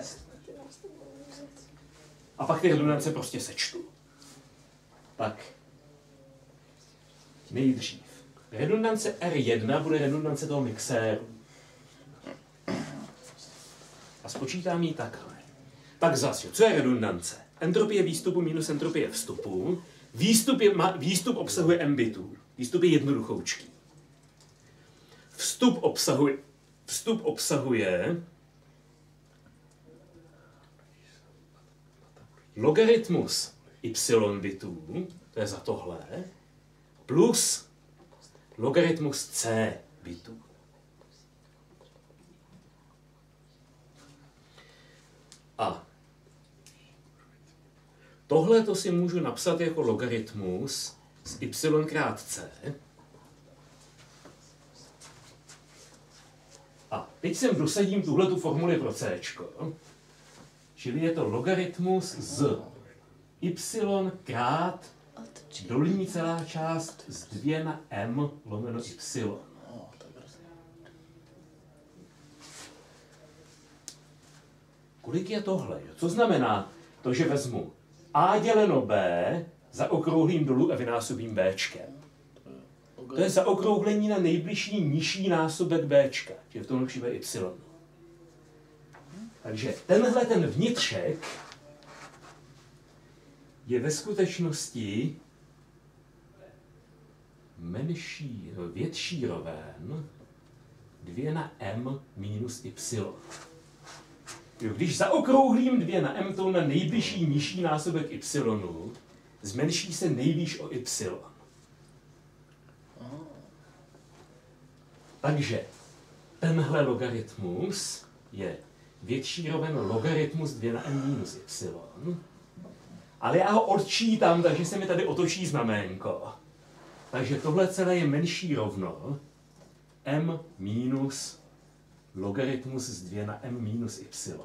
A: A pak ty redundance prostě sečtu. Tak. Nejdřív. Redundance R jedna bude redundance toho mixéru. A spočítám ji takhle. Tak zase, co je redundance? Entropie výstupu minus entropie vstupu. Výstup, je, výstup obsahuje M bitů. Výstup je jednoduchoučký. Vstup obsahuje, vstup obsahuje logaritmus Y bitů, to je za tohle, plus logaritmus C bitů. A tohle to si můžu napsat jako logaritmus z y krát c. A teď sem dosadím tuhletu formuli pro c. Čili je to logaritmus z y krát dolní celá část z dvě na m lomeno y. Kolik je tohle? Co znamená to, že vezmu a děleno b, zaokrouhlím dolů a vynásobím bčkem. To je zaokrouhlení na nejbližší nižší násobek bčka, čili v tomhle případě y. Takže tenhle ten vnitřek je ve skutečnosti menší, no, větší roven dvě na m minus y. Jo, když zaokrouhlím dvě na m to na nejbližší nižší násobek y, zmenší se nejvýš o y. Takže tenhle logaritmus je větší roven logaritmus dvě na m minus y, ale já ho odčítám, takže se mi tady otočí znaménko. Takže tohle celé je menší rovno m minus logaritmus z dvě na m minus y.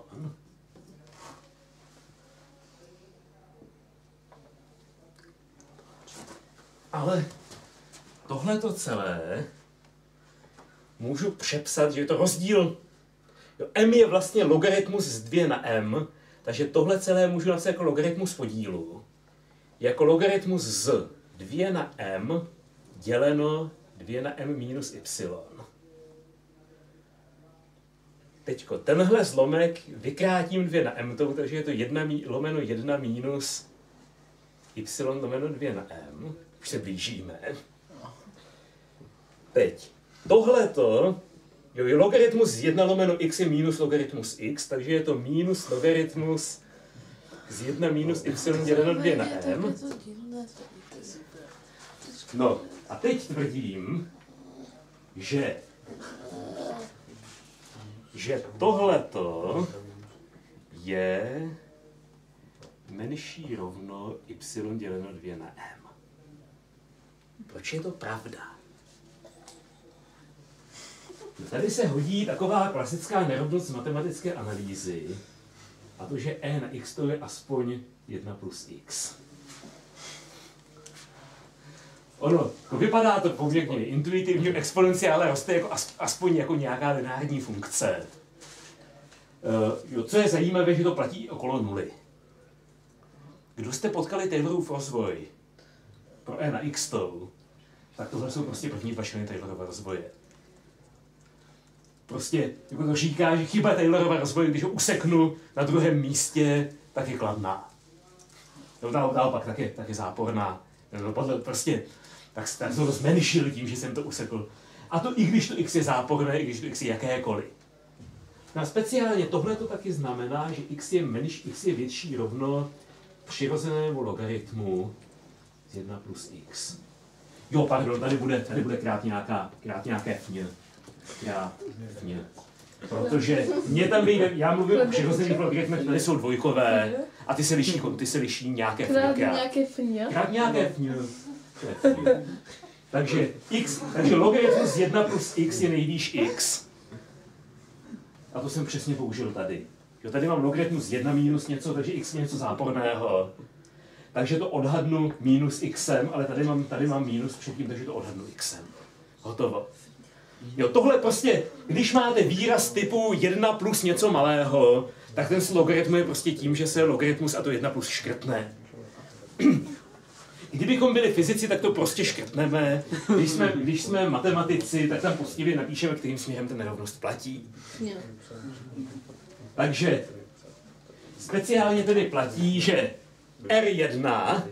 A: Ale tohleto celé můžu přepsat, že je to rozdíl. Jo, m je vlastně logaritmus z dvě na m, takže tohle celé můžu napsat jako logaritmus podílu. Jako logaritmus z dvě na m děleno dvě na m minus y. Teďko tenhle zlomek vykrátím dvě na m, takže je to jedna lomeno jedna minus y lomeno dvě na m. Už se blížíme. Teď tohleto jo, je logaritmus z jedna lomeno x je minus logaritmus x, takže je to minus logaritmus z jedna minus y děleno dvě na m. No a teď tvrdím, že že tohleto je menší rovno y děleno dvě na m. Proč je to pravda? No tady se hodí taková klasická nerovnost z matematické analýzy, a to, že e na x to je aspoň jedna plus x. Ono, to vypadá to poměrně intuitivně, exponenciále roste jako aspoň jako nějaká lineární funkce. Uh, jo, co je zajímavé, že to platí okolo nuly. Kdo jste potkali Taylorův rozvoj pro e na x to, tak tohle jsou prostě první dva členy Taylorova rozvoje. Prostě, jako to říká, že chyba Taylorova rozvoje, když ho useknu na druhém místě, tak je kladná. No, naopak, tak je, tak je záporná. No, podle, prostě, tak, tak jsem to zmenšil tím, že jsem to usekl. A to i když to x je záporné, i když to x je jakékoliv. No a speciálně tohle to taky znamená, že x je, menš, x je větší rovno přirozenému logaritmu z jedna plus x. Jo, pardon, tady bude, tady bude krát nějaká, krát nějaké fně. Krát fně. Protože mě tam vyjde, já mluvím o přirozených logaritmech, tady jsou dvojkové a ty se liší, ty se liší nějaké fně.
B: Krát nějaké fně.
A: Krát nějaké fně. Takže x, takže logaritmus z jedna plus x je nejvýš x. A to jsem přesně použil tady. Jo, tady mám logaritmus z jedna minus něco, takže x je něco záporného. Takže to odhadnu minus xem, ale tady mám, tady mám minus předtím, takže to odhadnu xem. Hotovo. Jo, tohle prostě, když máte výraz typu jedna plus něco malého, tak ten se logaritmuje prostě tím, že se logaritmus a to jedna plus škrtne. Kdybychom byli fyzici, tak to prostě škrtneme. Když jsme, když jsme matematici, tak tam poctivě napíšeme, kterým směrem ten nerovnost platí. Takže speciálně tedy platí, že R jedna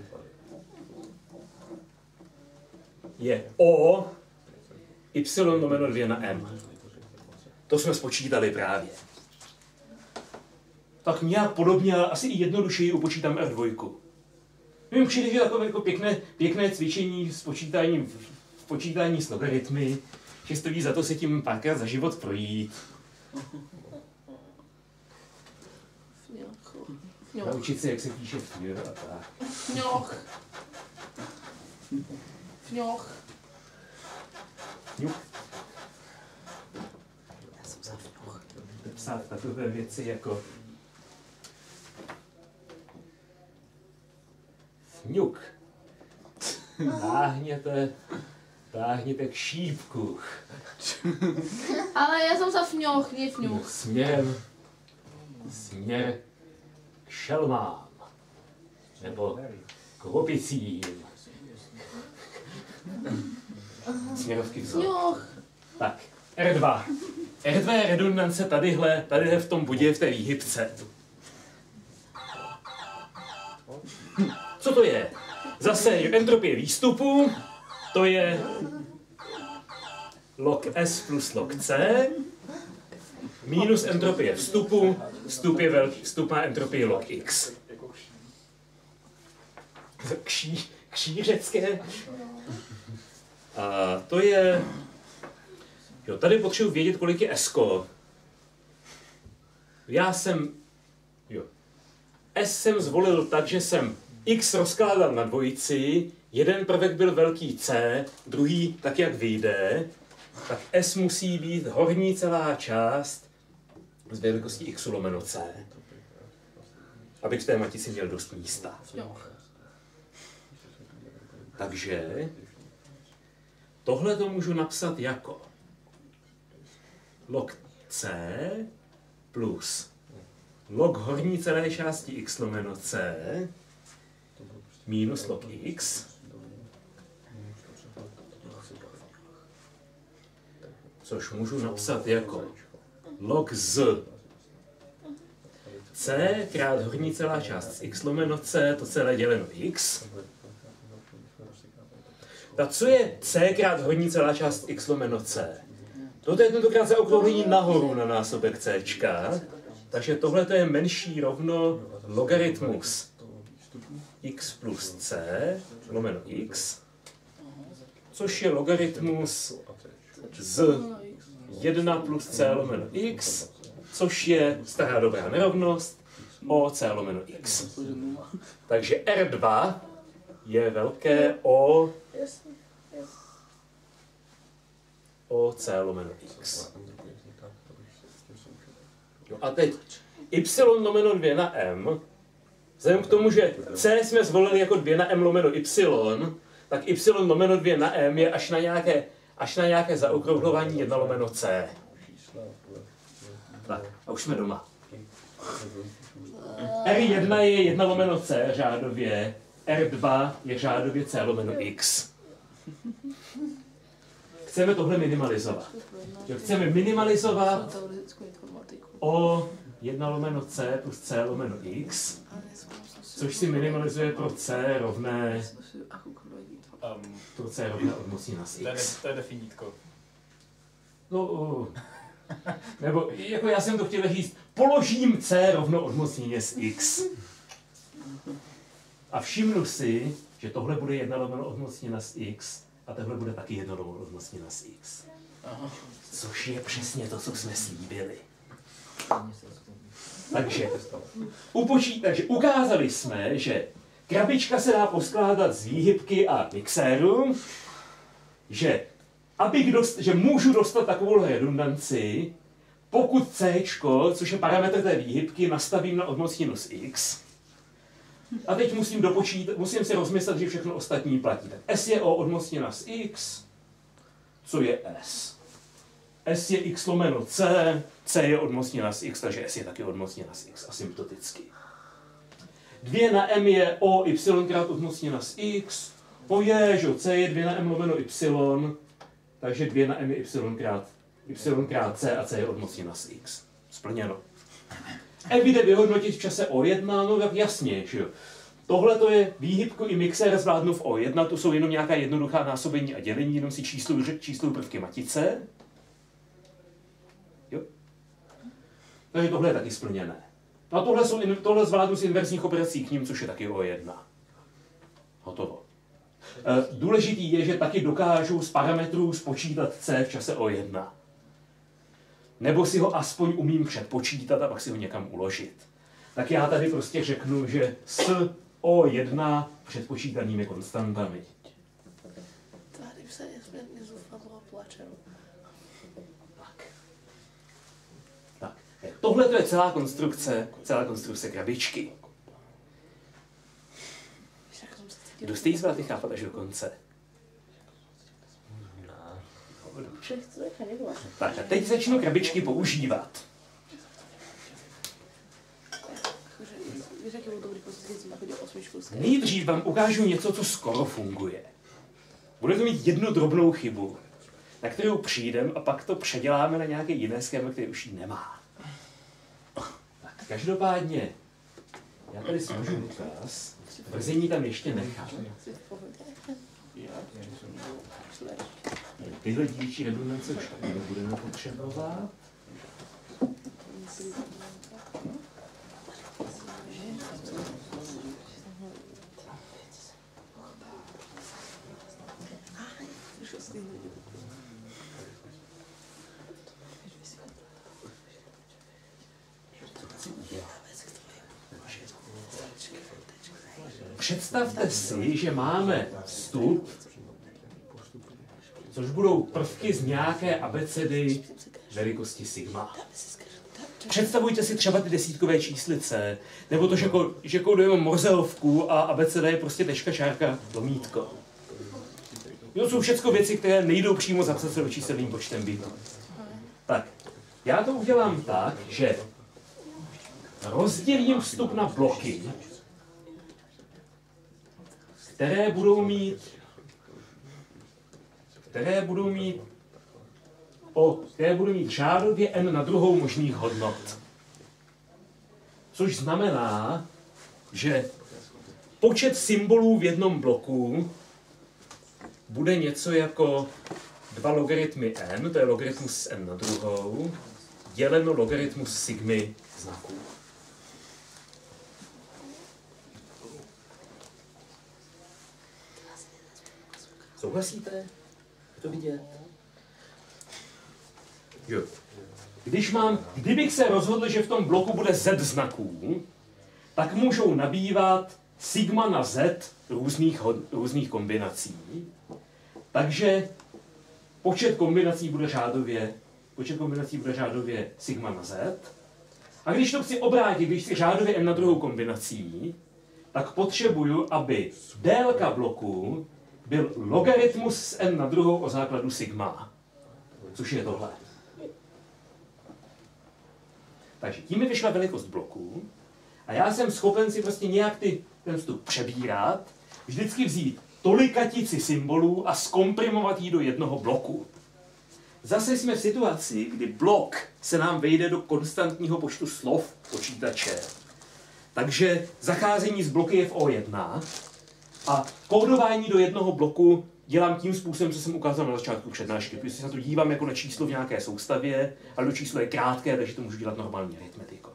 A: je O y lomeno dvě na m. To jsme spočítali právě. Tak nějak podobně, ale asi i jednodušeji upočítám R dva. Mně přijde, že takové jako pěkné, pěkné cvičení s počítáním, v počítání s logaritmy, že stojí za to se tím párkrát za život projít.
B: Fňoch.
A: Naučit se, jak se píše fňr a tak.
B: Fňoch. Fňoch.
A: Fňuk. Já jsem za fňoch. Psát takové věci jako fňuk. Táhněte, táhněte k šípku.
B: Ale já jsem za fňoch, nie fňuch.
A: Směrem, směr k šelmám. Nebo k opicím. Směrovky vzor.
B: Fňoch.
A: Tak, R dva. R dva je redundance tadyhle, tadyhle v tom bodě, v té výhybce. Co to je? Zase entropie výstupu, to je log S plus log C, minus entropie vstupu, vstup je velký, vstup má entropii log X. Kší, kšířecké. A to je... Jo, tady potřebuji vědět, kolik je S. Já jsem... Jo. S jsem zvolil tak, že jsem X rozkládal na dvojici, jeden prvek byl velký C, druhý tak, jak vyjde, tak S musí být horní celá část z velikosti X lomeno C, abych v té matici měl dost místa. Takže tohle to můžu napsat jako log C plus log horní celé části X lomeno C minus log X což můžu napsat jako log z C krát horní celá část z X lomeno C, to celé děleno X. Tak co je C krát horní celá část X lomeno C? Toto je tentokrát zaokrouhlení nahoru na násobek C. Takže tohle je menší rovno logaritmus X plus C lomeno X, což je logaritmus z jedna plus C lomeno X, což je stará dobrá nerovnost O C lomeno X. Takže R dva je velké O O C lomeno X. Jo, a teď Y lomeno dvě na M, vzhledem k tomu, že C jsme zvolili jako dvě na M lomeno Y, tak Y lomeno dvě na M je až na nějaké, až na nějaké zaokrouhlování jedna lomeno C. Tak, a už jsme doma. R jedna je jedna lomeno C řádově, R dva je řádově C lomeno X. Chceme tohle minimalizovat. Že chceme minimalizovat O jedna lomeno C plus C lomeno X, což si minimalizuje pro C rovné
C: Um,
A: pro C rovné odmocní na
C: to, je,
A: X.
C: to je definítko.
A: No, uh, nebo jako já jsem to chtěl říct, položím C rovno odmocněně z X. A všimnu si, že tohle bude jedna lomeno odmocněna z X a tohle bude taky jedna lomeno odmocněna z X. Což je přesně to, co jsme slíbili. Takže, upočít, takže ukázali jsme, že krabička se dá poskládat z výhybky a mixéru, že, abych dost, že můžu dostat takovou redundanci, pokud C, což je parametr té výhybky, nastavím na odmocninu z X. A teď musím dopočítat, musím si rozmyslet, že všechno ostatní platí. Tak S je O odmocněna z X, co je S? S je X lomeno C, C je odmocněna z X, takže S je taky odmocněna z X, asymptoticky. dvě na M je O Y krát odmocněna z X, o je, že C je dvě na M lomeno Y, takže dvě na M je Y krát, Y krát C a C je odmocněna z X. Splněno. M jde vyhodnotit v čase O jedna, no tak jasně, že jo. Tohle to je výhybku i mixér zvládnu v O jedna, to jsou jenom nějaká jednoduchá násobení a dělení, jenom si číslují číslu prvky matice. Jo. Takže tohle je taky splněné. No a tohle, jsou, tohle zvládnu z inverzních operací k ním, což je taky O jedna. Hotovo. E, důležitý je, že taky dokážu z parametrů spočítat C v čase O jedna. Nebo si ho aspoň umím předpočítat a pak si ho někam uložit. tak já tady prostě řeknu, že s O jedna předpočítanými konstantami.
B: Tady se nesmírně zoufalo plačem.
A: Tak. Tak. Tohle to je celá konstrukce, celá konstrukce krabičky. Kdo jste jí zvládli chápat až do konce? Tak a teď začnu krabičky používat. Nejdřív vám ukážu něco, co skoro funguje. Budete mít jednu drobnou chybu, na kterou přijdem a pak to předěláme na nějaké jiné schéma, které už ji nemá. Tak každopádně, já tady složu důkaz, vrzení tam ještě nechám. Tyhle dílčí redundance už taky nebudeme potřebovat. Představte si, že máme vstup, což budou prvky z nějaké abecedy velikosti sigma. Představujte si třeba ty desítkové číslice, nebo to, že, ko, že kódujeme morzeovku a abeceda je prostě tečka, čárka, lomítko. To jsou všechno věci, které nejdou přímo zapsat se do číselným počtem bitů. Tak, já to udělám tak, že rozdělím vstup na bloky, které budou mít, které budou mít, o, které budou mít řádově n na druhou možných hodnot. Což znamená, že počet symbolů v jednom bloku bude něco jako dva logaritmy n, to je logaritmus n na druhou, děleno logaritmus sigmy znaků. Souhlasíte? Je to vidět? Jo. Když mám, kdybych se rozhodl, že v tom bloku bude z znaků, tak můžou nabývat sigma na z různých, různých kombinací. Takže počet kombinací bude řádově, počet kombinací bude řádově sigma na z. A když to chci obrátit, když chci řádově n na druhou kombinací, tak potřebuju, aby délka bloku byl logaritmus s n na druhou o základu sigma, což je tohle. Takže tím mi vyšla velikost bloku a já jsem schopen si prostě nějak ty, ten vstup přebírat, vždycky vzít tolikatici symbolů a zkomprimovat ji do jednoho bloku. Zase jsme v situaci, kdy blok se nám vejde do konstantního počtu slov počítače. Takže zacházení z bloky je v O jedna a kódování do jednoho bloku dělám tím způsobem, co jsem ukázal na začátku přednášky. Protože se na to dívám jako na číslo v nějaké soustavě, ale to číslo je krátké, takže to můžu dělat normální aritmetikou.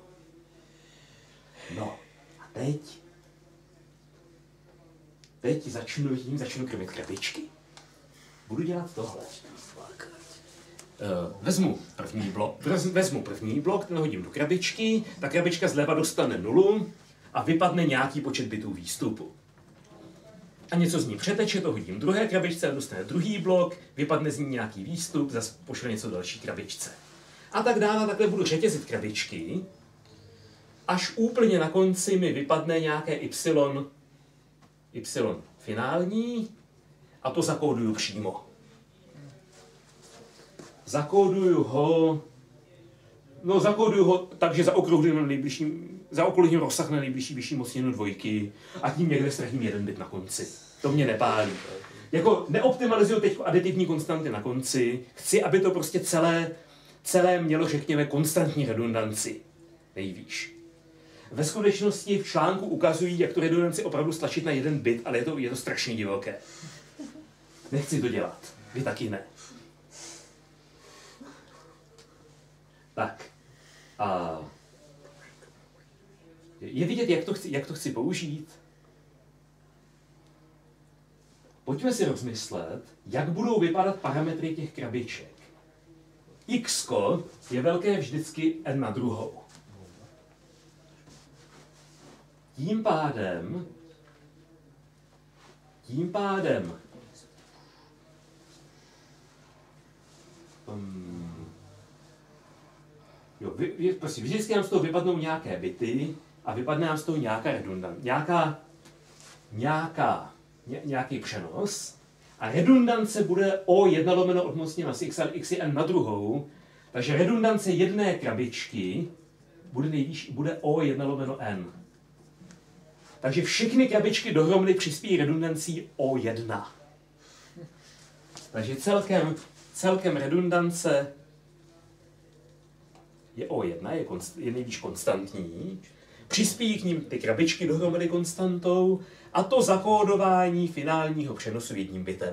A: No a teď, teď začnu tím, začnu krmit krabičky. Budu dělat tohle. Vezmu první blok, vezmu první blok, ten hodím do krabičky, ta krabička zleva dostane nulu a vypadne nějaký počet bitů výstupu. A něco z ní přeteče, to hodím druhé krabičce, dostane druhý blok, vypadne z ní nějaký výstup, zase pošle něco do další krabičce. A tak dále, takhle budu řetězit krabičky, až úplně na konci mi vypadne nějaké y, y finální, a to zakóduju přímo. Zakóduju ho, no zakóduju ho tak, že zaokrouhlím, na nejbližší, zaokrouhlím rozsah na nejbližší vyšší mocninu dvojky a tím někde ztratím jeden bit na konci. To mě nepálí. Jako neoptimalizuju teď aditivní konstanty na konci, chci, aby to prostě celé, celé mělo, řekněme, konstantní redundanci. Nejvýš. Ve skutečnosti v článku ukazují, jak tu redundanci opravdu stlačit na jeden bit, ale je to, je to strašně divoké. Nechci to dělat. Vy taky ne. Tak. A je vidět, jak to chci, jak to chci použít? Pojďme si rozmyslet, jak budou vypadat parametry těch krabiček. X je velké vždycky n na druhou. tím pádem, tím pádem, um, jo, vy, vy, prostě vždycky nám z toho vypadnou nějaké bity a vypadne nám z toho nějaká redundant, nějaká, nějaká, ně, nějaký přenos a redundance bude O jedna lomeno odmocněna s x a x je n na druhou, takže redundance jedné krabičky bude, nejvýš, bude O jedna lomeno n. Takže všechny krabičky dohromady přispějí redundancí O jedna. Takže celkem, celkem redundance je O jedna, je, konst, je nejvíc konstantní. Přispějí k ním ty krabičky dohromady konstantou a to zakódování finálního přenosu jedním bitem.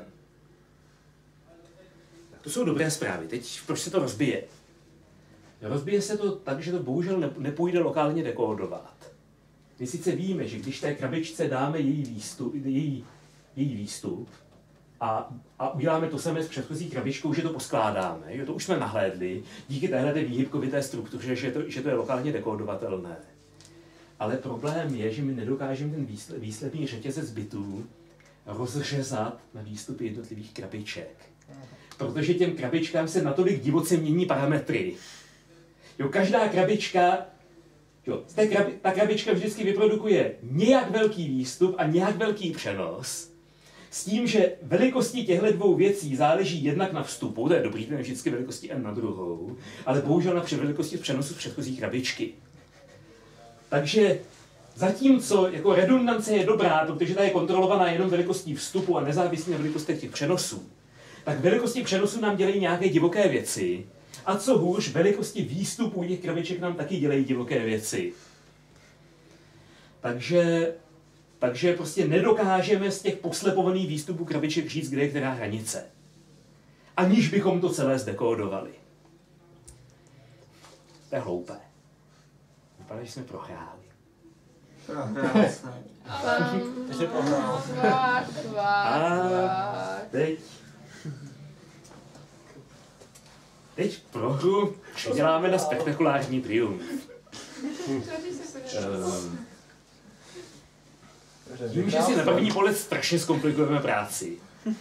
A: Tak to jsou dobré zprávy. Teď proč se to rozbije? Rozbije se to tak, že to bohužel nepůjde lokálně dekódovat. My sice víme, že když té krabičce dáme její výstup, její, její výstup a, a uděláme to samé s předchozí krabičkou, že to poskládáme, že to už jsme nahlédli, díky téhle výhybkovité struktuře, že to, že to je lokálně dekódovatelné. Ale problém je, že my nedokážeme ten výsledný řetězec bitů rozřezat na výstupy jednotlivých krabiček. Protože těm krabičkám se natolik divoce mění parametry. Jo, každá krabička, jo, té krabi, ta krabička vždycky vyprodukuje nějak velký výstup a nějak velký přenos. S tím, že velikosti těchto dvou věcí záleží jednak na vstupu, to je dobrý, ten je vždycky velikosti n na druhou, ale bohužel na velikosti přenosu z předchozí krabičky. Takže zatímco jako redundance je dobrá, protože ta je kontrolovaná jenom velikostí vstupu a nezávislí na velikostech těch přenosů, tak velikosti přenosu nám dělají nějaké divoké věci. A co hůř, velikosti výstupů těch krabiček nám taky dělají divoké věci. Takže, takže prostě nedokážeme z těch poslepovaných výstupů krabiček říct, kde je která hranice. Aniž bychom to celé zdekódovali. To je hloupé. Vypadá, že jsme prohráli.
H: Prohrál jsem.
C: Ještě prohrál.
B: Kvák, kvák,
A: teď... Teď prohru děláme na spektakulární triumf. Um, tím, že si na první pohled strašně zkomplikujeme práci.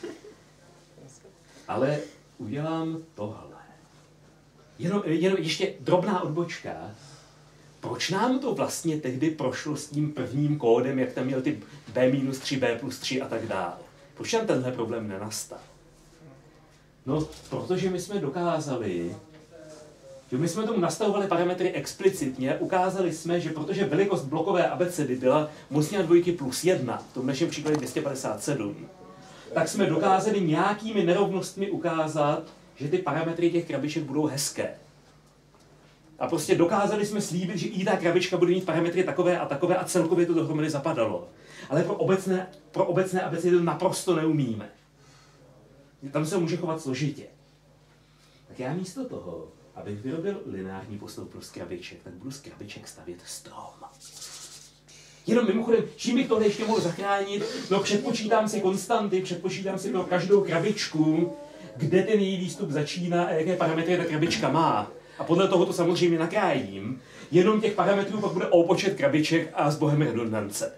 A: Ale udělám tohle. Jenom, jenom ještě drobná odbočka. Proč nám to vlastně tehdy prošlo s tím prvním kódem, jak tam měl ty B minus tři, B plus tři a tak dále? Proč tam tenhle problém nenastal? No, protože my jsme dokázali, že my jsme tomu nastavovali parametry explicitně, ukázali jsme, že protože velikost blokové abecedy byla mocněna dvojky plus jedna, v tom našem příkladě dvě stě padesát sedm, tak jsme dokázali nějakými nerovnostmi ukázat, že ty parametry těch krabiček budou hezké. A prostě dokázali jsme slíbit, že i ta krabička bude mít parametry takové a takové a celkově to dohromady zapadalo. Ale pro obecné, pro obecné abecedy to naprosto neumíme. Tam se může chovat složitě. Tak já místo toho, abych vyrobil lineární postup pro z krabiček, tak budu z krabiček stavět strom. Jenom mimochodem, čím bych tohle ještě mohl zachránit? No předpočítám si konstanty, předpočítám si pro každou krabičku, kde ten její výstup začíná a jaké parametry ta krabička má. A podle toho to samozřejmě nakrájím. Jenom těch parametrů pak bude o počet krabiček a s bohem redundance.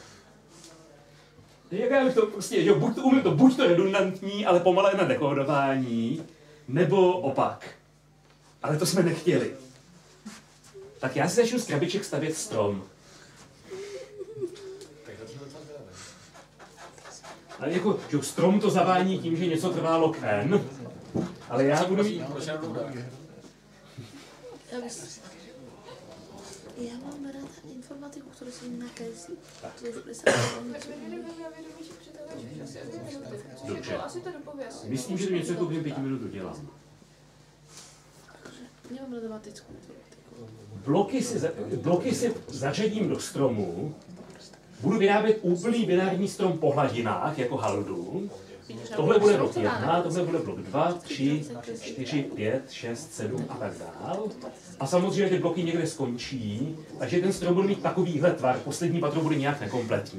A: Jak já bych to prostě, že buď to umím to, buď to redundantní, ale pomalé na dekódování, nebo opak. Ale to jsme nechtěli. Tak já si začnu z krabiček stavět strom. Ale jako, že strom to zavání tím, že něco trvá log n, ale já budu mít...
B: Já mám ráda informatiku, kterou jsem nakreslil.
A: Dobře.
D: Asi to dopověz.
A: Myslím, že to něco jako během pěti minut udělám.
B: Nemám matematickou.
A: Bloky si, za, bloky si zařadím do stromu, budu vyrábět úplný binární strom po hladinách, jako haldu. Tohle bude blok jedna, tohle bude blok dva, tři, čtyři, pět, šest, sedm a tak dál. A samozřejmě ty bloky někde skončí, takže ten strom bude mít takovýhle tvar, poslední patro bude nějak nekompletní.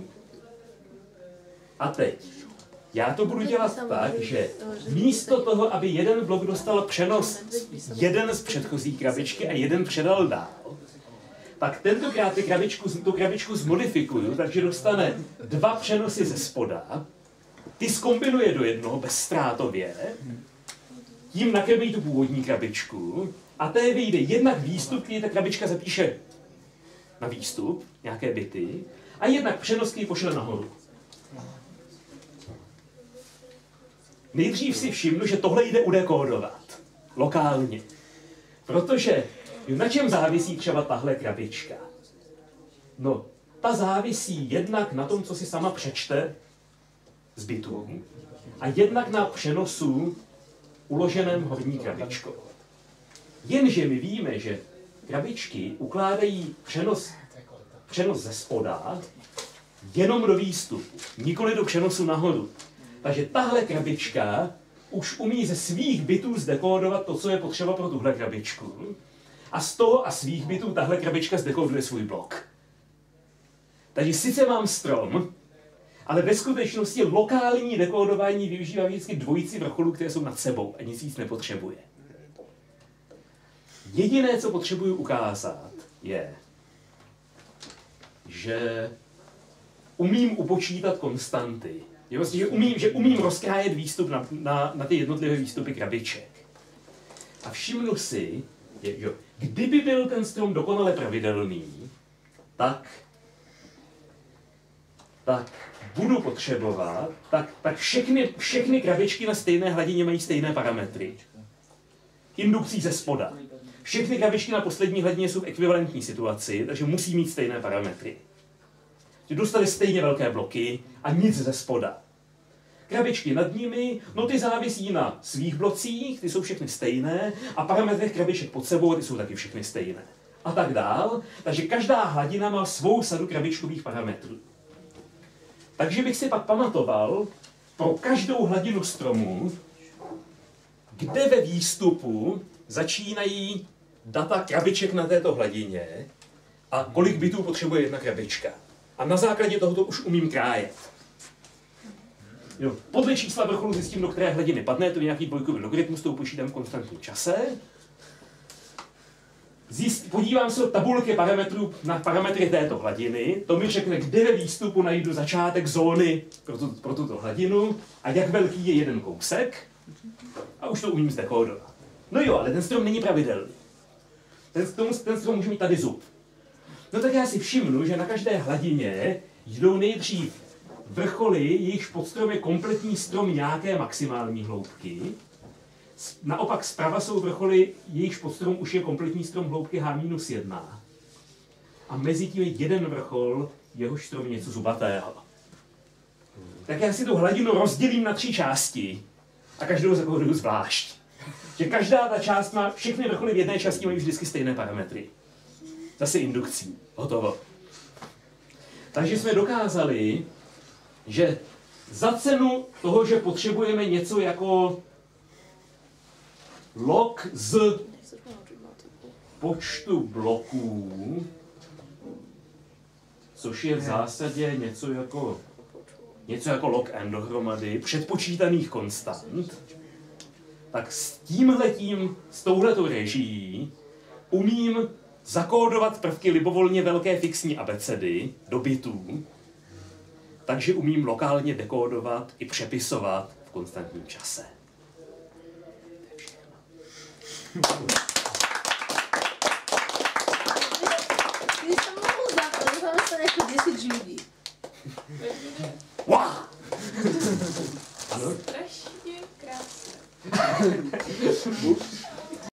A: A teď, já to budu dělat tak, že místo toho, aby jeden blok dostal přenos jeden z předchozí krabičky a jeden předal dál, tak tentokrát ty krabičku, tu krabičku zmodifikuju, takže dostane dva přenosy ze spoda, ty zkombinuje do jednoho bezztrátově, tím nakrmí tu původní krabičku a té vyjde jednak výstup, který ta krabička zapíše na výstup, nějaké bity, a jednak přenos, který pošle nahoru. Nejdřív si všimnu, že tohle jde udekódovat. Lokálně. Protože na čem závisí třeba tahle krabička? No, ta závisí jednak na tom, co si sama přečte z bitů, a jednak na přenosu uloženém horní krabičkou. Jenže my víme, že krabičky ukládají přenos, přenos ze spoda jenom do výstupu, nikoli do přenosu nahoru. Takže tahle krabička už umí ze svých bitů zdekódovat to, co je potřeba pro tuhle krabičku. A z toho a svých bitů tahle krabička zdekóduje svůj blok. Takže sice mám strom, ale ve skutečnosti lokální dekódování využívá vždycky dvojici vrcholů, které jsou nad sebou a nic víc nepotřebuje. Jediné, co potřebuji ukázat, je, že umím upočítat konstanty. Je vlastně, že umím, že umím rozkrájet výstup na, na, na ty jednotlivé výstupy krabiček. A všimnu si, že, že kdyby byl ten strom dokonale pravidelný, tak, tak budu potřebovat, tak, tak všechny, všechny krabičky na stejné hladině mají stejné parametry. Indukcí ze spoda. Všechny krabičky na poslední hladině jsou v ekvivalentní situaci, takže musí mít stejné parametry. Dostali stejně velké bloky a nic ze spoda. Krabičky nad nimi, no ty závisí na svých blocích, ty jsou všechny stejné, a parametrech krabiček pod sebou, ty jsou taky všechny stejné. A tak dál, takže každá hladina má svou sadu krabičkových parametrů. Takže bych si pak pamatoval pro každou hladinu stromu, kde ve výstupu začínají data krabiček na této hladině a kolik bitů potřebuje jedna krabička. A na základě tohoto už umím krájet. Jo. Podle čísla vrcholu zjistím, do které hladiny padne, to je nějaký dvojkový logaritmus, to počítám v konstantním čase. Zjist, podívám se do tabulky parametrů na parametry této hladiny, to mi řekne, kde ve výstupu najdu začátek zóny pro, tu, pro tuto hladinu a jak velký je jeden kousek. A už to umím zdekódovat. No jo, ale ten strom není pravidelný. Ten, ten, ten strom může mít tady zub. No tak já si všimnu, že na každé hladině jdou nejdřív vrcholy, jejichž podstrom je kompletní strom nějaké maximální hloubky. Naopak zprava jsou vrcholy, jejichž podstrom už je kompletní strom hloubky H minus jedna. A mezi tím je jeden vrchol, jehož strom je něco zubatého. Tak já si tu hladinu rozdělím na tři části a každou zakóduju zvlášť. Že každá ta část má, všechny vrcholy v jedné části mají vždycky stejné parametry. Zase indukcí. Hotovo. Takže jsme dokázali, že za cenu toho, že potřebujeme něco jako log z počtu bloků, což je v zásadě něco jako, něco jako log n dohromady, předpočítaných konstant, tak s tímhletím, s touhletou režií umím zakódovat prvky libovolně velké fixní abecedy do bitů, takže umím lokálně dekódovat i přepisovat v konstantním čase.
B: Když jsem mohl zákon, to se jako deset lidí.
A: Wow! Ano?
D: Strašně krásné.